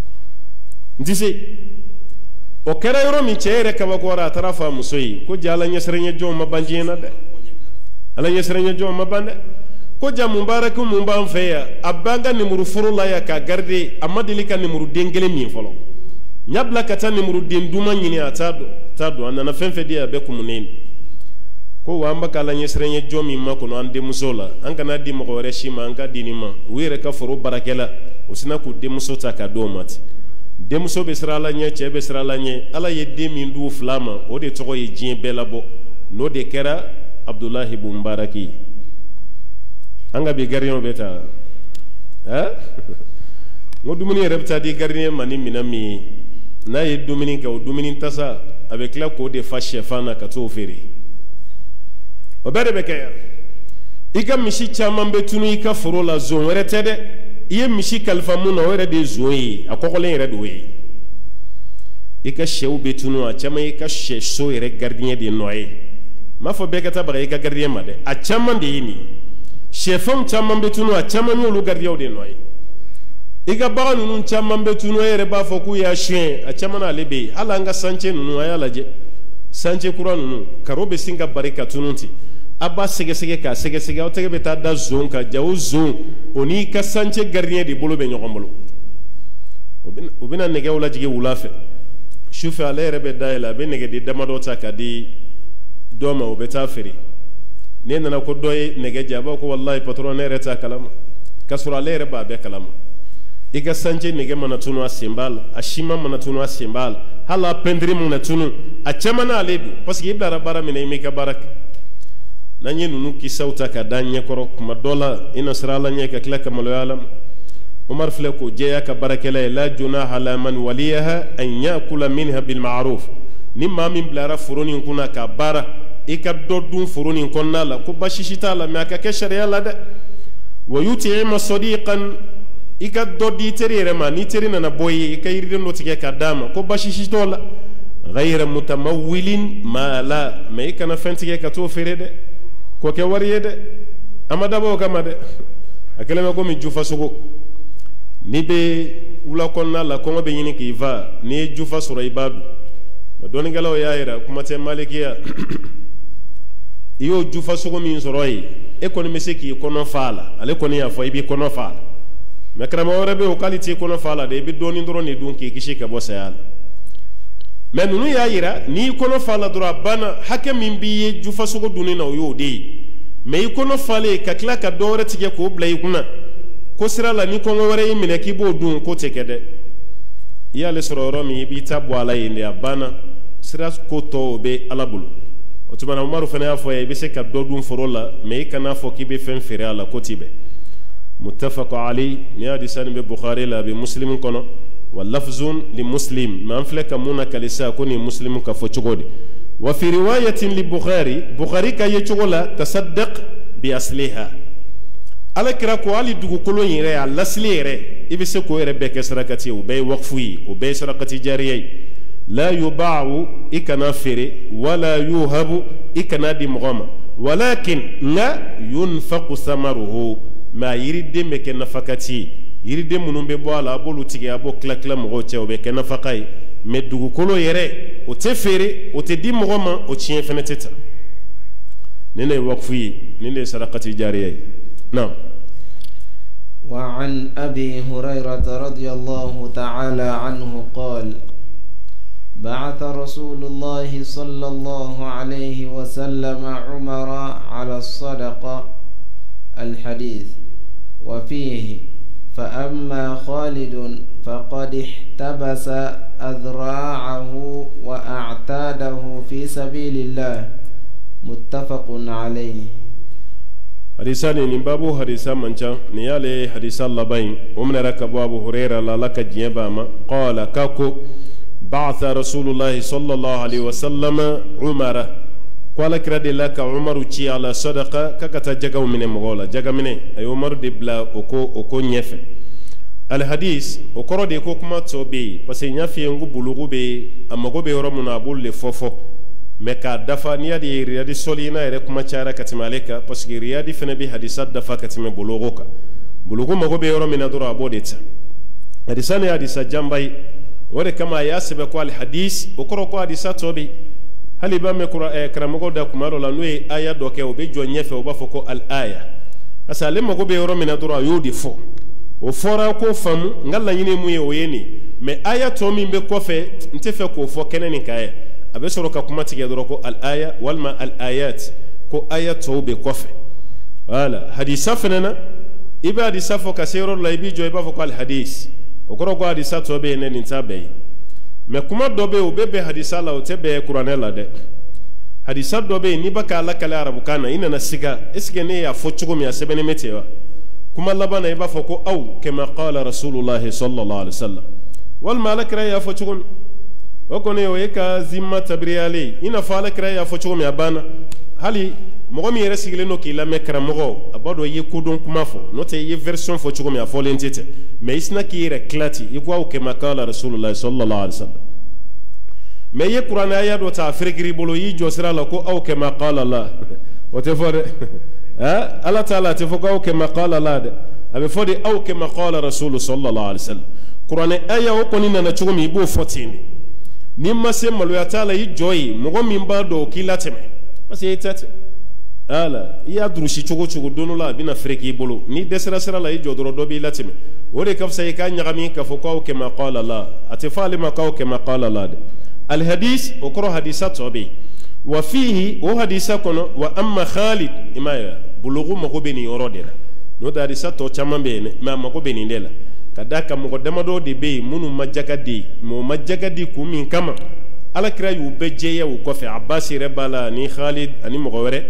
Speaker 2: n tɛ se o kɛra yɔrɔ min cɛ yɛrɛ kabakɔrɔ a taara fɔ a muso ye ko ja Ala ɲɛsiranɲɛ jɔnw ma ban diɲɛ na dɛ Ala ɲɛsiranɲɛ jɔnw ma ban dɛ ko ja Mubarak mun b'an fɛ yan a b'an ka lemuru foro la yan k'a garder a ma deli ka lemuruden kelen min fɔlɔ n y'a bila ka taa lemuruden duman ɲini a t'a dɔn t'a dɔn a nana fɛn fɛn di yan a bɛɛ kumunen ko wa an bɛ ka Ala ɲɛsiranɲɛ jɔn min makɔnɔ an denmuso la an kana di mɔgɔ wɛrɛ si ma an ka di nin ma u yɛrɛ ka foro baarakɛla o sina k'u denmuso ta ka d'o ma ten denmuso bɛ siran Ala ɲɛ cɛ bɛ siran Ala ɲɛ Ala ye den min d'u fila ma o de tɔgɔ ye diɲɛ bɛɛ labɔ n'o de kɛra Abdullah ibn Mubarak ye an ka bi gardien bɛ taa ɛɛ n ko dumuni yɛrɛ bɛ taa di gardien ma ni minɛn min ye n'a ye dumuni kɛ o dumuni tasa a bɛ tila k'o de fa sɛfan na ka t'o feere o bɛɛ de bɛ kɛ yan i ka misi caman bɛ tunu i ka foro la zon wɛrɛ tɛ dɛ i ye misi kalifa mun na o yɛrɛ de ye zon ye a kɔgɔlen yɛrɛ de o ye i ka sɛw bɛ tunu a caman i ka sɛ so yɛrɛ gardien de nɔ ye n m'a fɔ bɛɛ ka taa baga i ka gardien ma dɛ a caman de ye nin ye sɛfɛnw caman bɛ tunu a caman y'olu gardien de nɔ ye i ka bagan ninnu caman bɛ tunu e yɛrɛ b'a fɔ k'u y'a suyɛn a caman n'ale bɛ yen hali an ka sanche ninnu a y'a lajɛ sanche kura ninnu karo bɛ sin ka bari ka tunu ten a b'a sɛgɛsɛgɛ k'a sɛgɛsɛgɛ aw tɛgɛ bɛ taa da zon kan ja o zon o n'i ka sanche gardien de bolo bɛ ɲɔgɔn bolo u bɛna nɛgɛw lajigin wula fɛ su fɛ ale yɛrɛ bɛ dayɛlɛ a bɛ nɛgɛden damadɔ ta k'a di dɔ ma o bɛ taa feere ne nana ko dɔ ye nɛgɛ jɛ a b'a ko wallahi patron ne yɛrɛ t'a kalama k'a sɔrɔ ale yɛrɛ b'a bɛɛ kalama i ka sanche nɛgɛ mana tunu a sen b'a la a siman mana tunu a sen b'a la hali a pɛntiri mana tunu a caman n'ale don parce que i bilara baara min na i m'i ka baara kɛ nanye nunu kisauta ka danye koro kuma dola ina sirala nye ka kila kamaloyalam Umar fleko jeya ka barakela la junaha la man waliyaha an yakula minha bil ma'ruf ni mamin blara furuni kuna ka bara ika dodun furuni konna la ko bashishita la ma ka ke sharia la de wa yuti'ima sadiqan ika dodi terire ma ni terina na boyi ika yirde no tike ka dama ko bashishito la ghayra mutamawwilin ma la ma ika na fentike ka to ferede ko ke wariyede amada bo kama de akele me ko mi jufa sugo ni be wula konna la ko be yini ki va ni jufa sura ibadu doni galaw yaira kuma te malikiya iyo jufa sugo min soroi e ko ni meseki kono fala ale ko ni ya fo ibi kono fala me krama wore be o quality kono fala de bi doni ndoro ni dunki kishi ka bosa yala men nunu yaira ni kono fala dura bana hake min bi jufa sugo duni na yo de me kono fale ka kla ka dore tige ko blay kuna ko sira la ni ko wore yimine ki bo dun ko tekede ya le sororo mi bi tabu ala yinde abana sira ko to be alabulu otubana umaru fana ya fo e be se ka dodun forola me kana fo ki be fen fere ala ko tibe muttafaq ali ni hadisan be bukhari la be muslim kono wal lafzun li muslim man fleka muna kalisa ko ni muslim ka fo chugodi wa fi riwayatin li bukhari bukhari ka ye chugola tasaddaq bi asliha ala kira ko ali dugu kolon yere ala asli yere ibe se ko yere be ke sarakati o be waqfi o be sarakati jariyai لا يباع إكنا فري ولا يوهب إكنا دي مغامة ولكن لا ينفق ثمره ما يريد مك نفقتي يريد منو ببوالا بولو تيجي أبو كلا كلا مغوتي وبك نفقاي مدوغو كلو يري وتفري وتدي مغامة وتشين فنتتا نيني وقفي نيني سرقة جارية نعم.
Speaker 1: وعن أبي هريرة رضي الله تعالى عنه قال بعث رسول الله صلى الله عليه وسلم عمر على الصدقة الحديث وفيه فأما خالد فقد احتبس أذراعه وأعتاده في سبيل الله متفق عليه.
Speaker 2: حديثان نبابو حديثان منشا نيالي حديثان لبين ومن ركب أبو هريرة لك جيباما قال كاكو بعث رسول الله صلى الله عليه وسلم عمر قال كرد لك عمر تي على صدقه ككتا جاغو من مغولا جاغا من اي عمر دي بلا اوكو اوكو نيف الحديث اوكرو دي كوكما توبي باسي نيافي نغو بلوغو بي امغو بي رومنا بول لي فوفو مكا دفا نيا دي ريادي سولينا ريكما تشارا كتماليكا باسكي ريادي فنبي حديثات دفا كتم بلوغوكا بلوغو مغو بي رومنا دورا ابوديتا حديثان يا حديث جامباي wore kama yasibe kwa alhadis okoro kwa hadisa tobi hali ba me kura karamogo da kumaro la nwe aya doke obe jonyefe obafoko al aya asa le mago be yoro mina dura yodi fo o fora ko famu ngalla yini muye oyeni me aya to mi be kofe ntefe ko fo keneni kaye abe soro ka kuma tige duro ko al aya walma al ayat ko aya to be kofe wala hadisa fenana iba hadisa fo ka sero la ibi jo iba fo ko al hadis okoro ko hadisa to be ne ntabe me kuma dobe obebe hadisa la otebe kuranela de hadisa dobe ni baka ala kala arabu kana ina na siga eske ne ya fochugo mi asebene metewa kuma labana iba foko au kama qala rasulullah sallallahu alaihi wasallam wal malakra ya fochugo okone o eka zimma tabriyali ina fala kra ya fochugo mi abana hali mogo mi yere sigile no ki la mekra mogo abodo ye kudon kuma fo note ye version fochugo mi afole ntete me isna ki yere klati igwa o kama qala rasulullah sallallahu alaihi wasallam me ye qur'an aya do ta afrigri bolo yi josira la ko au kama qala la wote fode ha allah taala te foko au kama qala la de abe fode au kama qala rasul sallallahu alaihi wasallam qur'an aya o koni na chugo mi bo fotini nimma se malu ya taala yi joyi mogo mi mbado kilateme parce yetete ala ya drushi chugo chugo dono la bina freki bolo ni desira sira la yi jodoro do bi lateme wore kafsa yi ka nyagami ka foko au kama qala la atifali ma ka au kama qala la de الحديث وكره حديثات صبي وفيه وحديثا كنا واما خالد اما بلغو مغوبني يورودلا نو دا حديثات تو چامان بين ما مغوبني دلا كداك مقدمه دي بي منو مجاكدي مو مجاكدي كومين كما على كرا يوبجيه وكفي عباس ربالا ني خالد اني مغوره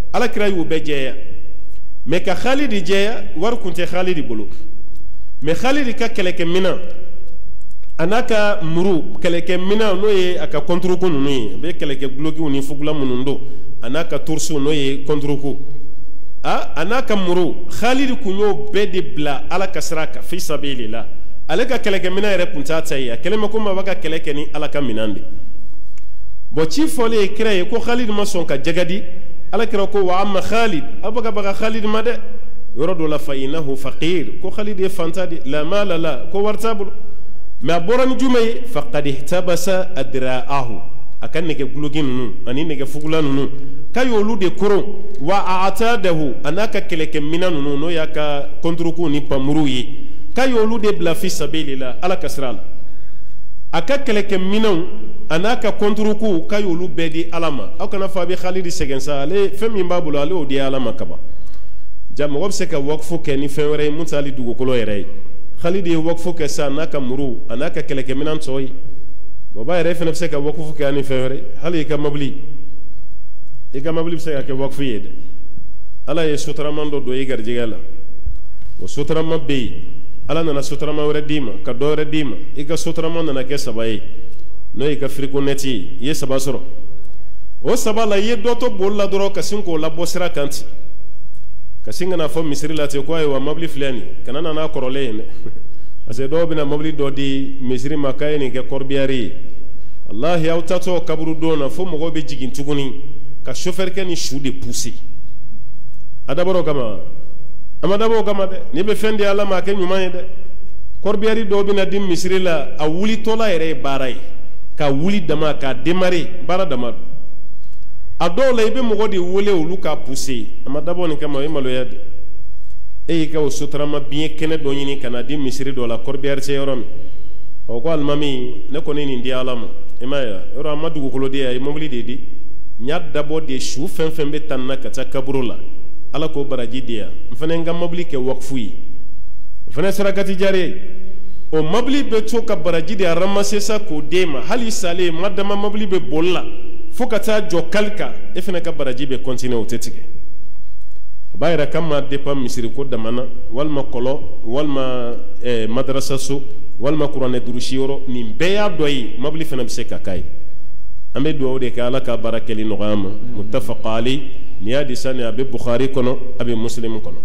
Speaker 2: ala kira y'u bɛɛ jɛya mais ka Khalid jɛya wari kun tɛ Khalid bolo mais Khalid ka kɛlɛkɛminɛn a n'a ka muru kɛlɛkɛminɛn n'o ye a ka contre-coup ninnu ye a bɛ kɛlɛkɛ glokiw ni fugula minnu don a n'a ka torsiw n'o ye contre-coup a a n'a ka muru Khalid kun y'o bɛɛ de bila ala ka sira kan fi sabilillah ale ka kɛlɛkɛminɛn yɛrɛ kun t'a ta ye a kɛlen bɛ komi a b'a ka kɛlɛ kɛ ni ala ka minɛn de bon ci fɔlen ye kira ye ko Khalid ma sɔn ka jagadi ala kira ko wa amma Khalid a bɛ ka baga Khalid ma dɛ yɔrɔ dɔ la fa innahu faqir ko Khalid ye fanta de la mala la ko wari t'a bolo mais a bɔra ni jumɛn ye faqad ihtabasa adra'ahu a ka nɛgɛ guloki ninnu ani nɛgɛ fugula ninnu k'a y'olu de koron wa a'tadahu a n'a ka kɛlɛkɛminɛn ninnu n'o y'a ka contre-coup ni pamuru ye k'a y'olu de bila fi sabilillah ala ka sira la a ka kɛlɛkɛminɛnw a n'a ka contre-coup k'a y'olu bɛɛ di ala ma aw kana fɔ a bɛ Khalid sɛgɛn sa ale fɛn min b'a bolo ale y'o di ala ma kaban ja mɔgɔ bɛ se ka wakfu kɛ ni fɛn wɛrɛ ye mun t'ale dugukolo yɛrɛ ye Khalid ye wakfu kɛ sa n'a ka muru a n'a ka kɛlɛkɛminɛn tɔ ye baba yɛrɛ fana bɛ se ka wakfu kɛ ani fɛn wɛrɛ hali i ka mobili i ka mobili bɛ se ka kɛ wakfu ye dɛ ala ye sotarama dɔ don i garijɛgɛ la o sotarama bɛ yen ala nana sotarama wɛrɛ d'i ma ka dɔ wɛrɛ d'i ma i ka sotarama nana kɛ saba ye n'o y'i ka firiko nɛti ye i ye saba sɔrɔ o saba la i ye dɔ to boli la dɔrɔn ka sin k'o labɔ sira kan ten ka sin ka na fɔ misiri la ten ko ayiwa mobili filɛ nin kana na n'a kɔrɔlen ye dɛ parce que dɔw bɛna mobili dɔ di misiri ma k'a ye nin kɛ kɔrɔbiyari ye walahi aw tatɔ kaburu don na fo mɔgɔw bɛ jigin tuguni ka chauffeur kɛ ni su de pousser a dabɔra o kama a ma dabɔ o kama dɛ n'i bɛ fɛn di ala ma a kɛ ɲuman ye dɛ kɔrɔbiyari dɔw bɛna di misiri la a wulitɔla yɛrɛ ye baara ye ka wuli dama k'a démarrer baara dama don a dɔw la i bɛ mɔgɔ de wele olu k'a pousser a ma dabɔ nin kama o ye maloya de e y'i ka o sotarama biɲɛ kɛnɛ dɔ ɲini ka na di misiri dɔ la kɔrɔbiyari cɛ yɔrɔ min o ko alimami ne kɔni nin di ala ma i m'a ye yɔrɔ a ma dugukolo di a ye mobili de di n y'a dabɔ de su fɛn fɛn bɛ tan na ka taa kaburu la ala k'o baraji di yan n fana n ka mobili kɛ wakfu ye o fana sarakati jari ye o mobili bɛ to ka baraji de ramase sa k'o d'e ma hali salen ma dama mobili bɛ boli la fo ka taa jɔ kali kan e fana ka baraji bɛ continuer o tɛ tigɛ o b'a yɛrɛ k'a ma dépend misiri ko dama na walima kɔlɔ walima eh, madrasa so walima kuranɛ durusi yɔrɔ nin bɛɛ y'a dɔ ye mobili fana bɛ se ka k'a ye an bɛ dugawu de kɛ ala ka baara kɛli nɔgɔya ma muttafaqa alayhi ni y'a di sani a bɛ Bukhari kɔnɔ a bɛ Muslim kɔnɔ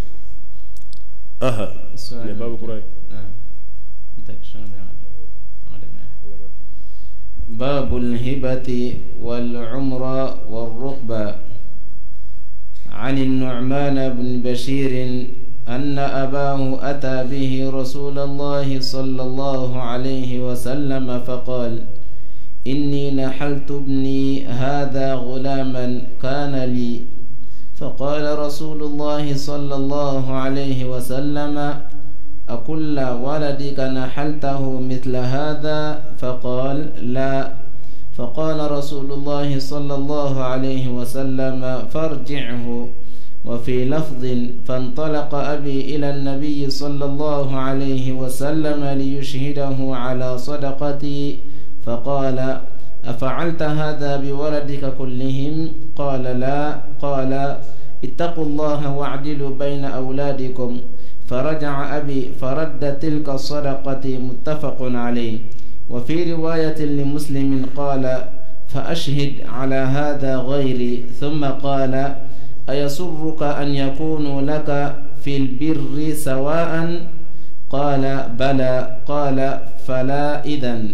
Speaker 2: aha ne babu kura ye
Speaker 1: باب الهبة والعمرة والرقبة عن النعمان بن بشير أن أباه أتى به رسول الله صلى الله عليه وسلم فقال إني نحلت ابني هذا غلاما كان لي فقال رسول الله صلى الله عليه وسلم أكل ولدك نحلته مثل هذا فقال لا فقال رسول الله صلى الله عليه وسلم فارجعه وفي لفظ فانطلق أبي إلى النبي صلى الله عليه وسلم ليشهده على صدقتي فقال أفعلت هذا بولدك كلهم قال لا قال اتقوا الله واعدلوا بين أولادكم فرجع أبي فرد تلك الصدقة متفق عليه وفي رواية لمسلم قال فأشهد على هذا غيري ثم قال أيسرك أن يكونوا لك في البر سواء قال بلى قال فلا إذن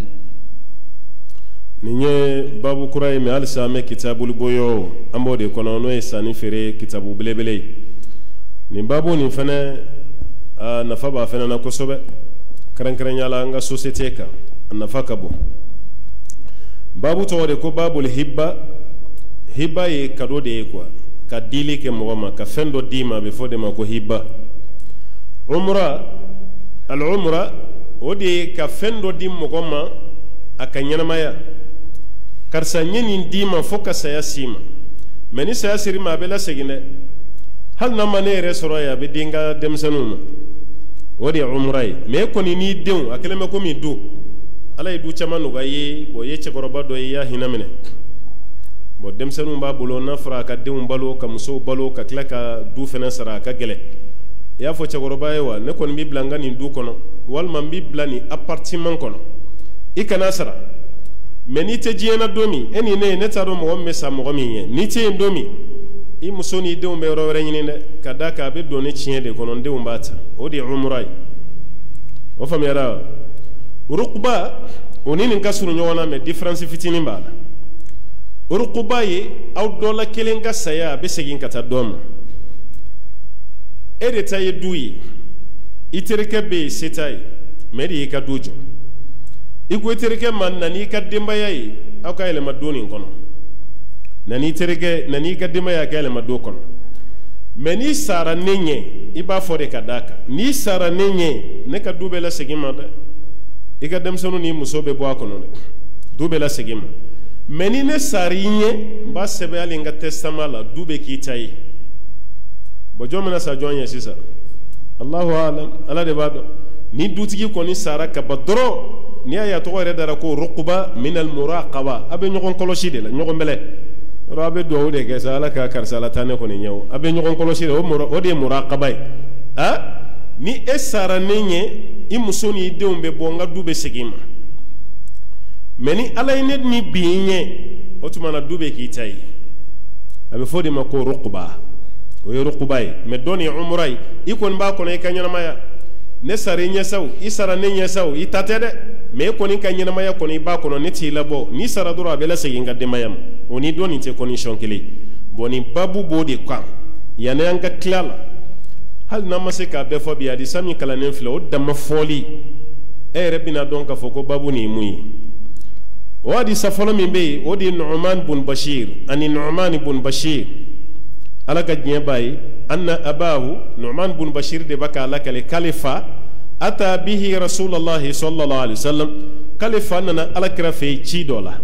Speaker 2: ninye babu kura me alisa me kitabul boyo ambode kono no esani fere kitabu belebele ni babu ni fana nafa ba fana na kosobe karan karan yala nga societe ka nafa ka bo babu to de ko babul hibba hibba e kado de ko ka dili ke mo ma ka fendo dima be fode ma ko hibba umra al umra odi ka fendo dim mo ma akanyana maya karsa nyeni dima fo ka saya sima meni saya sirima be la segine hal na manere soro ya be dinga demsanuma wodi umray me koni ni dew akeleme ko mi do ala du chama no gaye bo ye che goroba do ya hinamene bo demsenu ba bolo na fra ka deum balo ka muso balo ka kla ka du fena sara ka gele ya fo chagoroba wa ne kon bi blanga ni du kono wal man bi blani appartement kono ikana sara meni te jiena domi eni ne ne taro mo me sa mo mi ni te domi i muso ni deum be ro re nyine kada ka be do ne chien de kono deum bata o di umrai o fam yara ruqba onini kasuru nyona me difference fitini mbala ruqba yi aw dola kelenga saya be segin kata dom ede tay duyi itereke be setai meri ka dujo iku itereke man nani ka demba yayi aw ka ele madoni kono nani itereke nani ka demba ya ka ele mado kono meni sara nenye iba fode kadaka ni sara nenye ne ka dube la segin mada ika demsonu ni muso be bo akono de dube la segin meni ne sarinye ba sebe ali nga testament la dube ki tayi bo jomena sa jonye sisa Allahu alam ala de bado ni dutigi ko ni sara ka badro ni aya to re dara ko ruqba min al muraqaba abe nyogon koloshi de la nyogon bele rabe do de ke sala ka kar sala tane ko ni nyaw abe nyogon koloshi de o mura o de muraqaba ha ni esara nenye i musoni deumbe bonga dube segima meni ala ine ni biinye otumana dube ki tay abe fodi mako ruqba o ruqbay me doni umray ikon ba ko ne kanyana maya ne sare nyesaw isara ne nyesaw itatede me ko ni kanyana maya ko ni ba ko ne ti labo ni sara dura bela seginga de mayam oni doni te condition kili boni babu bodi kwa yana anga klala hal na mase ka be fo biya di sami kala nen flo dama foli e rebina donc ka foko babu ni muy wadi safalo min be wadi Nu'man bun Bashir ani Nu'man bun Bashir ala ka jien bay anna abahu Nu'man bun Bashir de baka ala kale khalifa ata bihi rasulullah sallallahu alaihi wasallam khalifa nana ala krafi ci dola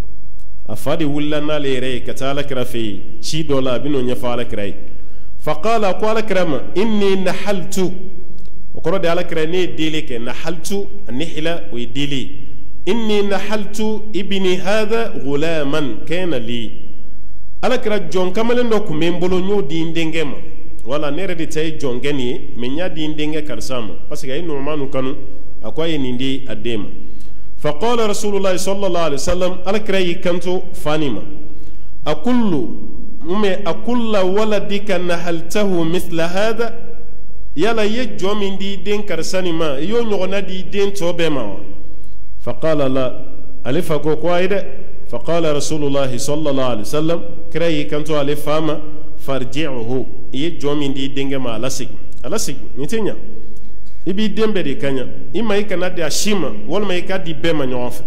Speaker 2: afadi wullana le re katala krafi ci dola bino nya fa ala krai فقال قال كرم إني نحلت وقرأ على كرني ديلك نحلت النحلة ويديلي إني نحلت ابني هذا غلاما كان لي على كرا جون كمال نوك من بولونيو دين دينجم ولا نرد تاي جون جني من يا دين دينج كرسام بس كأي نورمان كانوا أقوى نندي أديم فقال رسول الله صلى الله عليه وسلم على كرا يكنتو فانيما أقول ume akulla waladika nahaltahu mithla hada yala ye jomin di den karsani ma yo nyogona di den tobe ma faqala la alifa ko ko ayde faqala rasulullah sallallahu alaihi wasallam kray kanto alifama farji'uhu ye jomin di denge ma alasig alasig nitinya ibi dembe de kanya ima ikana de ashima wal ma ikadi bema nyofa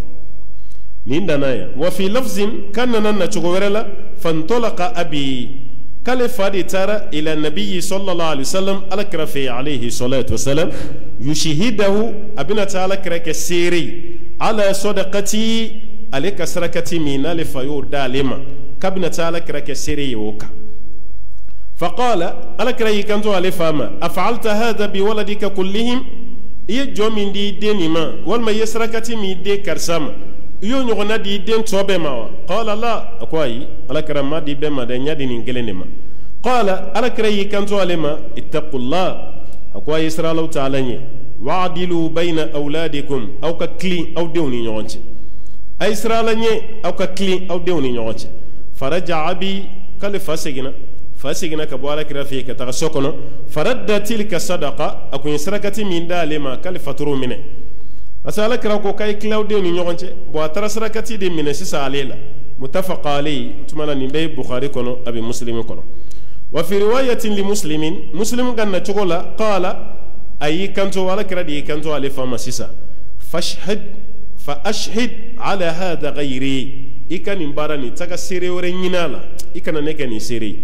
Speaker 2: نيندنايا وفي لفظ كان ننا تشغورلا فانطلق أبي قال فادي ترى إلى النبي صلى الله عليه وسلم على كرفي عليه الصلاة والسلام يشهده أبنا تعالى كرك السيري على صدقتي عليك سركتي من ألف يو دالما كابنا تعالى كرك السيري وكا فقال على كري كنتو على فما أفعلت هذا بولدك كلهم يجو من دي دينما والما يسركتي من دي كرسام yo nyogona di den tobe ma qala la akwai ala karama di be ma de nyadi ni ngelene ma qala ala krayi kanto alema ittaqullah akwai isra'ila ta'ala ni wa'dilu bayna awladikum aw ka clean aw dewni nyonche ay isra'ila ni aw ka clean aw dewni nyonche faraja abi kale fasigina fasigina ka boala krafi ka ta sokono faradda tilka sadaqa akun sarakati min dalema kale faturu mine asala kira ko kay claude ni nyonche bo atara sarakati de mine sisa alela متفق عليه تمانا نبي بخاري كنو أبي مسلم كنو وفي رواية لمسلم مسلم كان تقول قال أي كنتو على كردي كنتو على فما سيسا فاشهد فأشهد على هذا غيري إكان مبارني تكا سيري ورنينالا إكان نكني سيري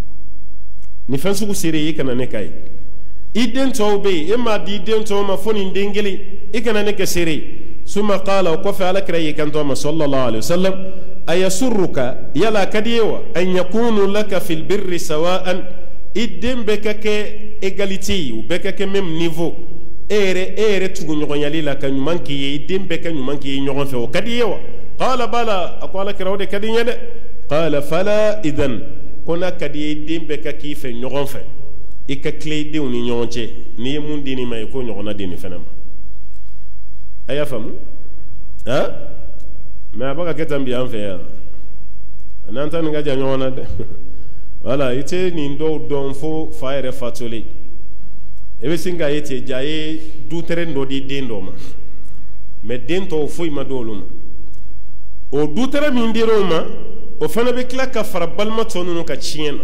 Speaker 2: نفنسو سيري إكان نكاي إدن توبي إما دي دن توما فونين دنجلي إكان نك سيري ثم قال وقف على كري كنتو صلى الله عليه وسلم أيسرك يلا كديوا أن يكون لك في البر سواء إدن بكك إيغاليتي وبكك ميم نيفو إيري إيري تغو نيغون يالي لك نيمانكي إدن بك نيمانكي نيغون فيو كديوا قال بلا أقول لك رودي كدي يدي qala fala idan kona kadi dimbe ka kife nyogon fe ika clé de ni nyonche ni mun dini may ko nyogona dini fenam aya fam ha ma baka ketam bi an fe ya nanta nga ja nyona de wala ite ni ndo don fo faire fatoli ebe singa yete jaye du tere ndo di dendo ma me dento fo ima doluma o du tere min diro ma o fana be kla ka fara balma tonu ka chiena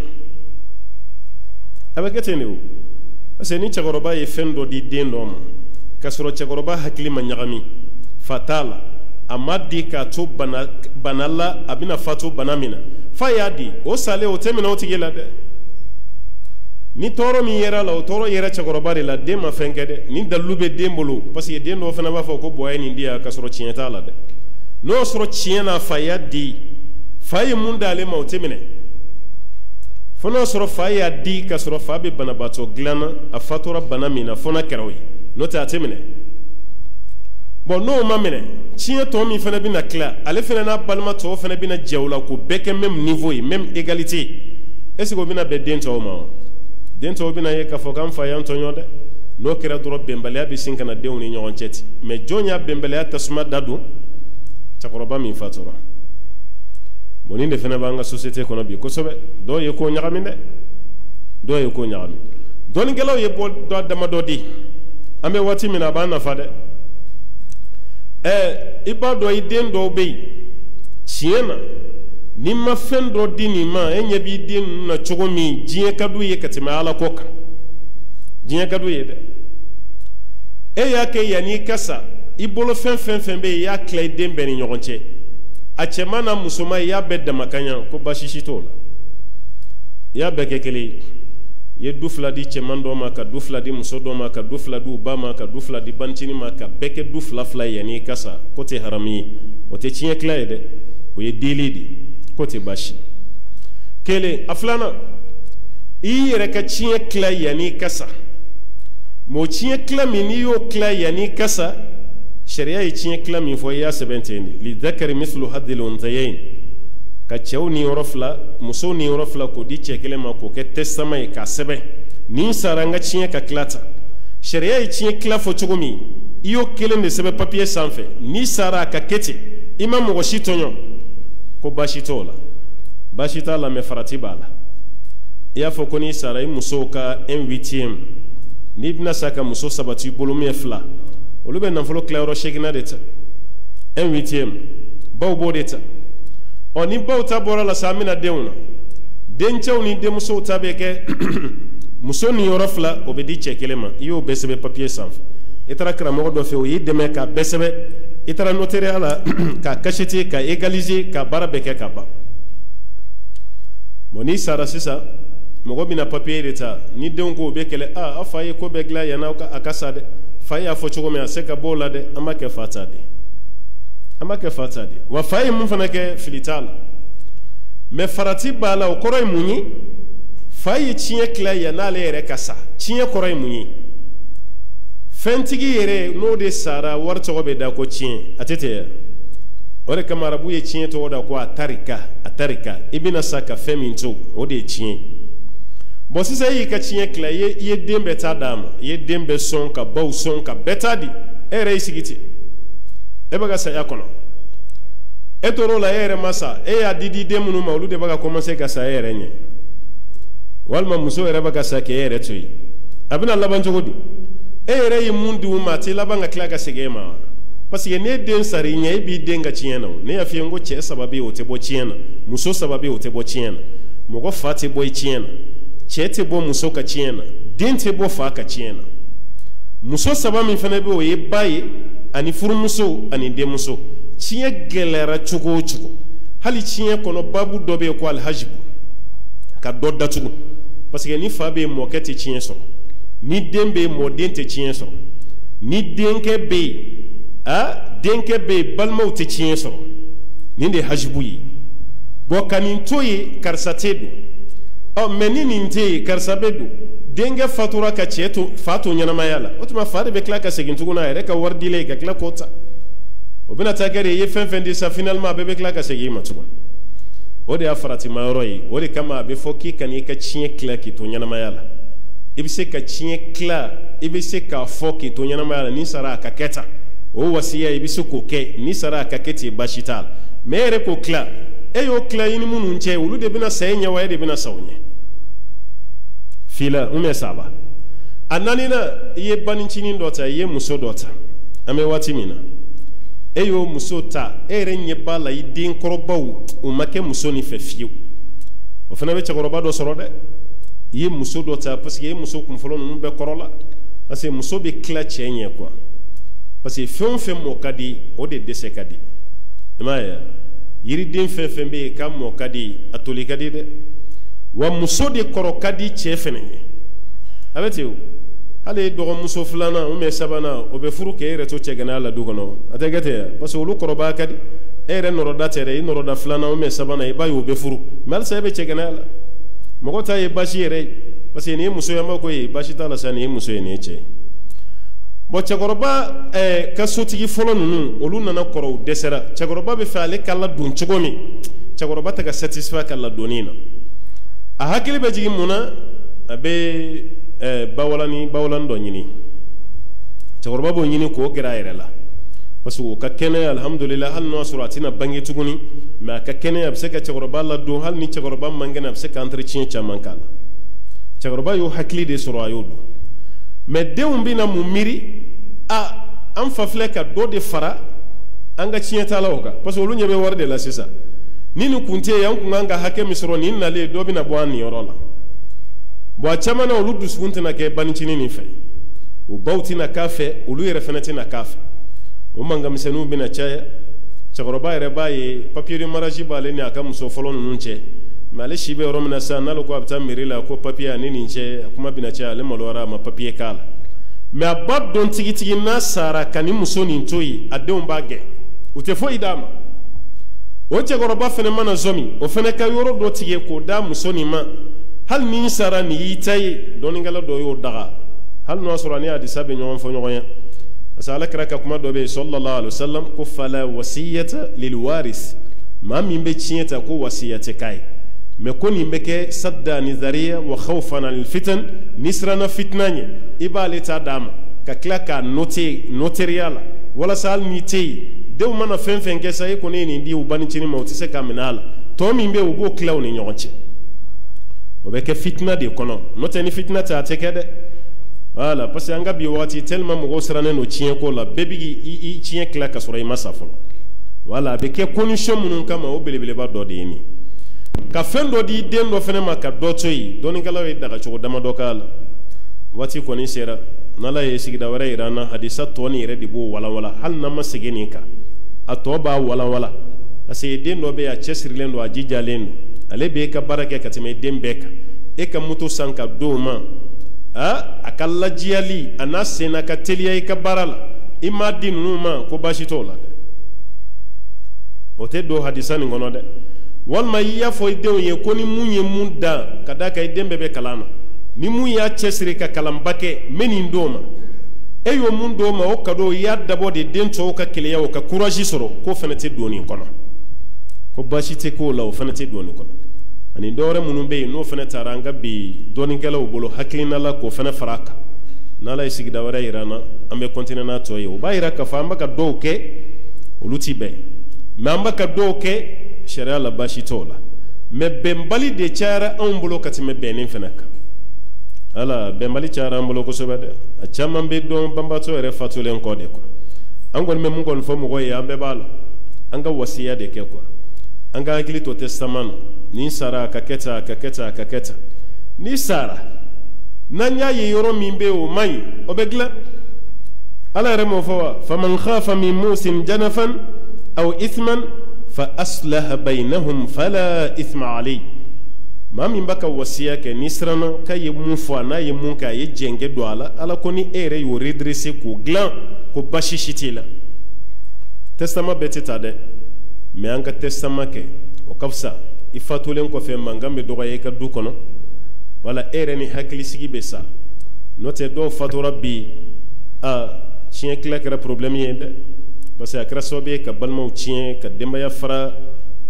Speaker 2: aba ketene o ase ni chagoroba ye fendo di dendo ma kasoro chagoroba hakili manyagami fatala amadi ka to bana banalla abina fatu banamina fayadi o sale o temina o tigela de ni toro mi yera la o toro yera chagoroba de la de ma fenkede ni dalube dembolo parce que dendo fana ba fa ko boye ni dia kasoro chienta la de no soro chiena fayadi faye mundale ma o temine fono soro fayadi kasoro fabe banabato glana a fatura banamina fona kerawi no ta temine bon no mamene chien to mi fana bina cla ale fana na balma to fana bina jawla ko beke même niveau et même égalité est-ce que bina be dento ma dento bina ye ka fokam fa yan tonyo de no kera dro bembale abi sinkana de woni nyon cheti mais jonya bembale tasma dadu chakoroba mi fatura boni de fana banga société kono bi ko sobe do ye ko nyagami de do ye ko nyagami don gelaw ye bol do dama do di ambe wati mina bana fa de eh iba do iden do be chiena ni ma fen do dini ma enye bi din na chogo mi jiye kadu ye katima ala koka jiye kadu ye de e ya ke yani kasa ibolo fen fen fen be ya klay dem ben nyogonche a chemana musoma ya bedda makanya ko bashishi tola ya beke kele ye dufla di chemando ma ka dufla di musodo ma ka dufla du ba ma ka dufla di bantini ma ka beke dufla fla yani kasa kote harami o te chien klaide o ye dilidi kote bashi kele aflana i reka chien kla yani kasa mo chien kla mini yo kla yani kasa sharia yi chien kla mi fo ya seventeen li dhakari mithlu hadhil untayayn ka chew ni orofla muso ni orofla ko di chekele ma ko ke testama e ka sebe ni saranga chien ka klata sharia yi chien kla fo chugumi iyo kele ne sebe papier sanfe ni sara ka keti imam mo shitonyo ko bashitola bashita la me farati bala ya fo ko ni sara yi muso ka un huitième ni bina saka muso sabati bolumi fla olube nan folo clairo shekina deta un huitième baw bo deta oni bauta bora la samina deuna denchau ni de muso tabeke muso ni yorofla obedi chekelema iyo besebe papier sanf etara kra mo do fe o yideme ka besebe etara notere ala ka kashiti ka égaliser ka barabeke ka ba moni sara sisa mo bina papier eta ni dengo bekele a afaye ko begla yana ka akasade faye afo chogome aseka bola de amake fatade amake fatade wa faye mun fana ke filitala me farati bala o koroy munyi faye chie kla ya nale ere kasa chie koroy munyi fentigi yere no de sara war chogobe da ko chie atete ore kamara buye chie to da ko atarika atarika ibina saka feminto o de chie bo sisa yi ka chie kla ye ye dembe tadam ye dembe son ka baw son ka betadi ere isigiti ebaga sa yakono etoro la ere masa e ya didi demunu mawlu de baga commencer ka sa ere nye walma muso ere baga sa ke ere toyi abina laban jogodi ere yi mundi umati labanga klaga segema parce que ne den sari nye bi denga chiena ne ya fiengo che sababi o tebo chiena muso sababi o tebo chiena mogo fati boy chiena chete bo muso ka chiena dente bo fa ka chiena muso sabami fana be o ye baye ani furumuso ani demuso chie gelera chugo chugo hali chie kono babu dobe ko alhajibu ka dodda chugo parce que ni fabe mo kete chie so ni dembe mo dente chie so ni denke be a denke be balmo te chie so ni de hajibu yi bo kanin toyi karsatedu o menini nte karsabedu denge fatura ka cheto fatu nyana mayala otuma fare be kla ka segin tuguna ere ka wardile ka kla kota obina tagare ye fen fen disa finalement bebe kla ka segi ma tuguna o de y'a faratima yɔrɔ ye o de kama a bɛ fɔ k'i ka n'i ka tiɲɛ tila k'i to ɲɛnamaya la i bɛ se ka tiɲɛ tila i bɛ se k'a fɔ k'i to ɲɛnamaya la ni sara a ka kɛ tan o wasiya i bɛ se k'o kɛ ni sara a ka kɛ ten baasi t'a la mais e yɛrɛ k'o tila e y'o tila i ni minnu cɛ olu de bɛna sa e ɲɛ wa e de bɛna sa o ɲɛ fila ume saba a naaninan i ye banicinin dɔ ta i ye muso dɔ ta an bɛ waati min na e y'o muso ta e yɛrɛ ɲɛ b'a la i den kɔrɔbaw u ma kɛ muso nin fɛ fiyewu o fana bɛ cɛkɔrɔba dɔ sɔrɔ dɛ i ye muso dɔ ta parce que i ye muso kunfɔlɔ ninnu bɛɛ kɔrɔ la parce que muso bɛ tila cɛ ɲɛ quoi parce que fɛn o fɛn mɔ ka di o de dɛsɛ ka di i m'a ye yiriden fɛn fɛn bɛ yen k'a mɔ ka di a toli ka di dɛ wa muso de kɔrɔ ka di cɛ fɛnɛ ye a bɛ ten o hali dɔgɔmuso filanan ou bien sabanan o bɛ furu k'e yɛrɛ to cɛgɛnɛya la du kɔnɔ a tɛ kɛ ten ya parce que olu kɔrɔbaya ka di e yɛrɛ nɔrɔda tɛ dɛ i nɔrɔda filanan ou bien sabanan i b'a ye o bɛ furu mais halisa e bɛ cɛgɛnɛya la mɔgɔ ta ye baasi yɛrɛ ye parce que nin ye muso ye an b'a ko ye baasi t'a la sa nin ye muso ye nin ye cɛ ye bon cɛkɔrɔba ɛɛ ka sotigi fɔlɔ ninnu olu nana kɔrɔ u dɛsɛra cɛkɔrɔba bɛ fɛ ale ka ladon cogo min cɛkɔrɔba tɛ ka satisfait ka ladonni na a hakili bɛ jigin mun na a bɛ ɛɛ bawalani bawalani dɔ ɲini cɛkɔrɔba b'o ɲini k'o gɛrɛ a yɛrɛ la parce que o ka kɛnɛ alhamdulillah hali n'o y'a sɔrɔ a tɛna bange tuguni mais a ka kɛnɛ a bɛ se ka cɛkɔrɔba ladon hali ni cɛkɔrɔba man kɛnɛ a bɛ se ka entretien caman k'a la cɛkɔrɔba y'o hakili de sɔrɔ a y'o dɔn mais denw bɛna mun miiri a an fa filɛ ka dɔ de fara an ka tiɲɛtalaw kan parce que olu ɲɛ bɛ wari de la sisan ni nin kun tɛ yen an kun kan ka hakɛ min sɔrɔ nin nalen dɔ bɛna bɔ an nin yɔrɔ la bon a caman na olu dusukun tɛna kɛ banicinin nin fɛ o baw tɛna k'a fɛ olu yɛrɛ fana tɛna k'a fɛ o mangamisɛnninw bɛna caya cɛkɔrɔba yɛrɛ b'a ye papier de mariage b'ale ni a ka muso fɔlɔ ninnu cɛ mais ale si bɛ yɔrɔ min na sisan n'ale ko a bɛ taa mairie la ko papier ani nin cɛ a kuma bɛna caya ale maloyara a ma papier k'a la mais a ba dɔn tigitigi n'a sara ka nin muso nin to yen a denw b'a gɛn u tɛ foyi d'a ma o cɛkɔrɔba fana mana zɔmi o fana ka yɔrɔ dɔ tigɛ k'o d'a muso nin ma hali ni sara nin y'i ta ye dɔnnikɛla dɔ y'o daga hali n'o y'a sɔrɔ ani hadisa bɛ ɲɔgɔn fɔ ɲɔgɔn ye parce que ala kira ka kuma dɔ bɛ yen sallallahu alaihi wa sallam ko fala wasiyata lil waris maa min bɛ tiɲɛ ta ko wasiya tɛ k'a ye mais ko nin bɛ kɛ sadda ni zariya wa khawfan al fitan ni siranna fitna ɲɛ i b'ale ta d'a ma ka tila k'a noter notariya la walasa hali n'i tɛ yen denw mana fɛn fɛn kɛ sa e kɔni ye nin di u banicinin ma u tɛ se k'a minɛ a la tɔ min bɛ yen u b'o tila u ni ɲɔgɔn cɛ o bɛ kɛ fitina de kɔnɔ n'o tɛ ni fitina tɛ a tɛ kɛ dɛ voilà parce que an ka bi wagati tellement mɔgɔw sirannen don tiɲɛ ko la bɛɛ bɛ k'i tiɲɛ tila ka sɔrɔ i ma sa fɔlɔ voilà a bɛ kɛ condition minnu kama o belebeleba dɔ de ye nin ka fɛn dɔ di den dɔ fana ma ka dɔ to yen dɔnnikɛlaw ye dagacogo damadɔ k'a la waati kɔni sera n'ala ye sigida wɛrɛ yira an na hadisa tɔ nin yɛrɛ de b'o walawala hali n'an ma segin nin kan a tɔ b'a walawala parce que den dɔ bɛ yen a cɛsirilen don a jijalen don ale bɛ e ka baara kɛ ka tɛmɛ den bɛɛ kan e ka moto san ka d'o ma a a ka lajiyali a n'a senna ka teliya i ka baara la i m'a di ninnu ma ko baasi t'o la dɛ o tɛ don hadisa nin kɔnɔ dɛ walima i y'a fɔ i denw ye ko ni mun ye mun dan ka d'a kan i den bɛɛ bɛ kalan na ni mun y'a cɛsiri ka kalanba kɛ n bɛ nin d'o ma e y'o mun d'o ma o cadeau i y'a dabɔ de den tɔw ka keleya o ka courage sɔrɔ k'o fana tɛ don nin kɔnɔ ko baasi tɛ k'o la o fana tɛ don nin kɔnɔ ani dɔwɛrɛ minnu bɛ yen n'o fana taara an ka bi dɔnnikɛlaw bolo hakilina la k'o fana fara a kan n'ala ye sigida wɛrɛ yira an na an bɛ continuer n'a tɔ ye o b'a yira k'a fɔ an bɛ ka dɔw kɛ olu tɛ bɛn mais an bɛ ka dɔw kɛ sariya la baasi t'o la mais bɛnbali de cayara anw bolo ka tɛmɛ bɛnni fana kan ala bɛnbali cayara an bolo kosɛbɛ dɛ a caman bɛ dɔn banbatɔ yɛrɛ fatulen kɔ de quoi an kɔni bɛ mun kɔni fɔ mɔgɔw ye an bɛɛ b'a la an ka wasiya de kɛ quoi an ka hakili to testament na ni sara ka kɛ tan ka kɛ tan ka kɛ tan ni sara n'an y'a ye yɔrɔ min bɛ yen o man ɲi o bɛ dilan ala yɛrɛ m'o fɔ wa faman khafa min musin janafan aw ithman fa aslaha bainahum fala ithma alayhi maa min b'a ka wasiya kɛ ni siranna k'a ye mun fɔ a n'a ye mun kɛ a ye jɛngɛ don a la ala ko ni e yɛrɛ y'o redresser k'o dilan ko baasi si t'i la testament bɛɛ tɛ ta dɛ mais an ka testament kɛ o ka fisa i fatulen kɔfɛ mankan bɛ dɔgɔya i ka du kɔnɔ wala e yɛrɛ ni hakilisigi bɛ sa n'o tɛ dɔw fatura bi a tiɲɛ tila kɛra problème ye dɛ parce que a kɛra sababu ye ka balimaw tiɲɛ ka denbaya fara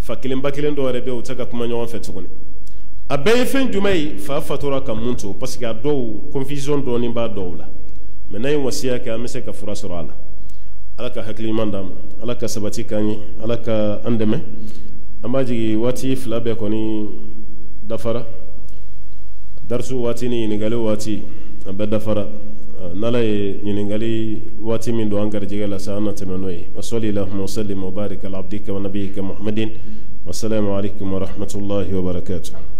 Speaker 2: fa kelen ba kelen dɔ yɛrɛ bɛ u tɛ ka kuma ɲɔgɔn fɛ tuguni a bɛɛ ye fɛn jumɛn ye fa fatura ka mun to parce que a dɔw confusion dɔɔnin b'a dɔw la mais n'a ye wasiya kɛ an bɛ se ka fura sɔrɔ a la ala ka hakili ɲuman d'an ma ala ka sabati k'an ye ala ka an dɛmɛ an b'a jigin waati fila bɛɛ kɔni dafara darisu waati ni ɲininkali waati a bɛɛ dafara n'ala ye ɲininkali waati min don an garijɛgɛ la sa an na tɛmɛ n'o ye wa sɔli lahumma wa sallim wa barik ala abdika wa nabiyika muhammadin wassalamu alaikum wa rahmatullahi wa barakatuh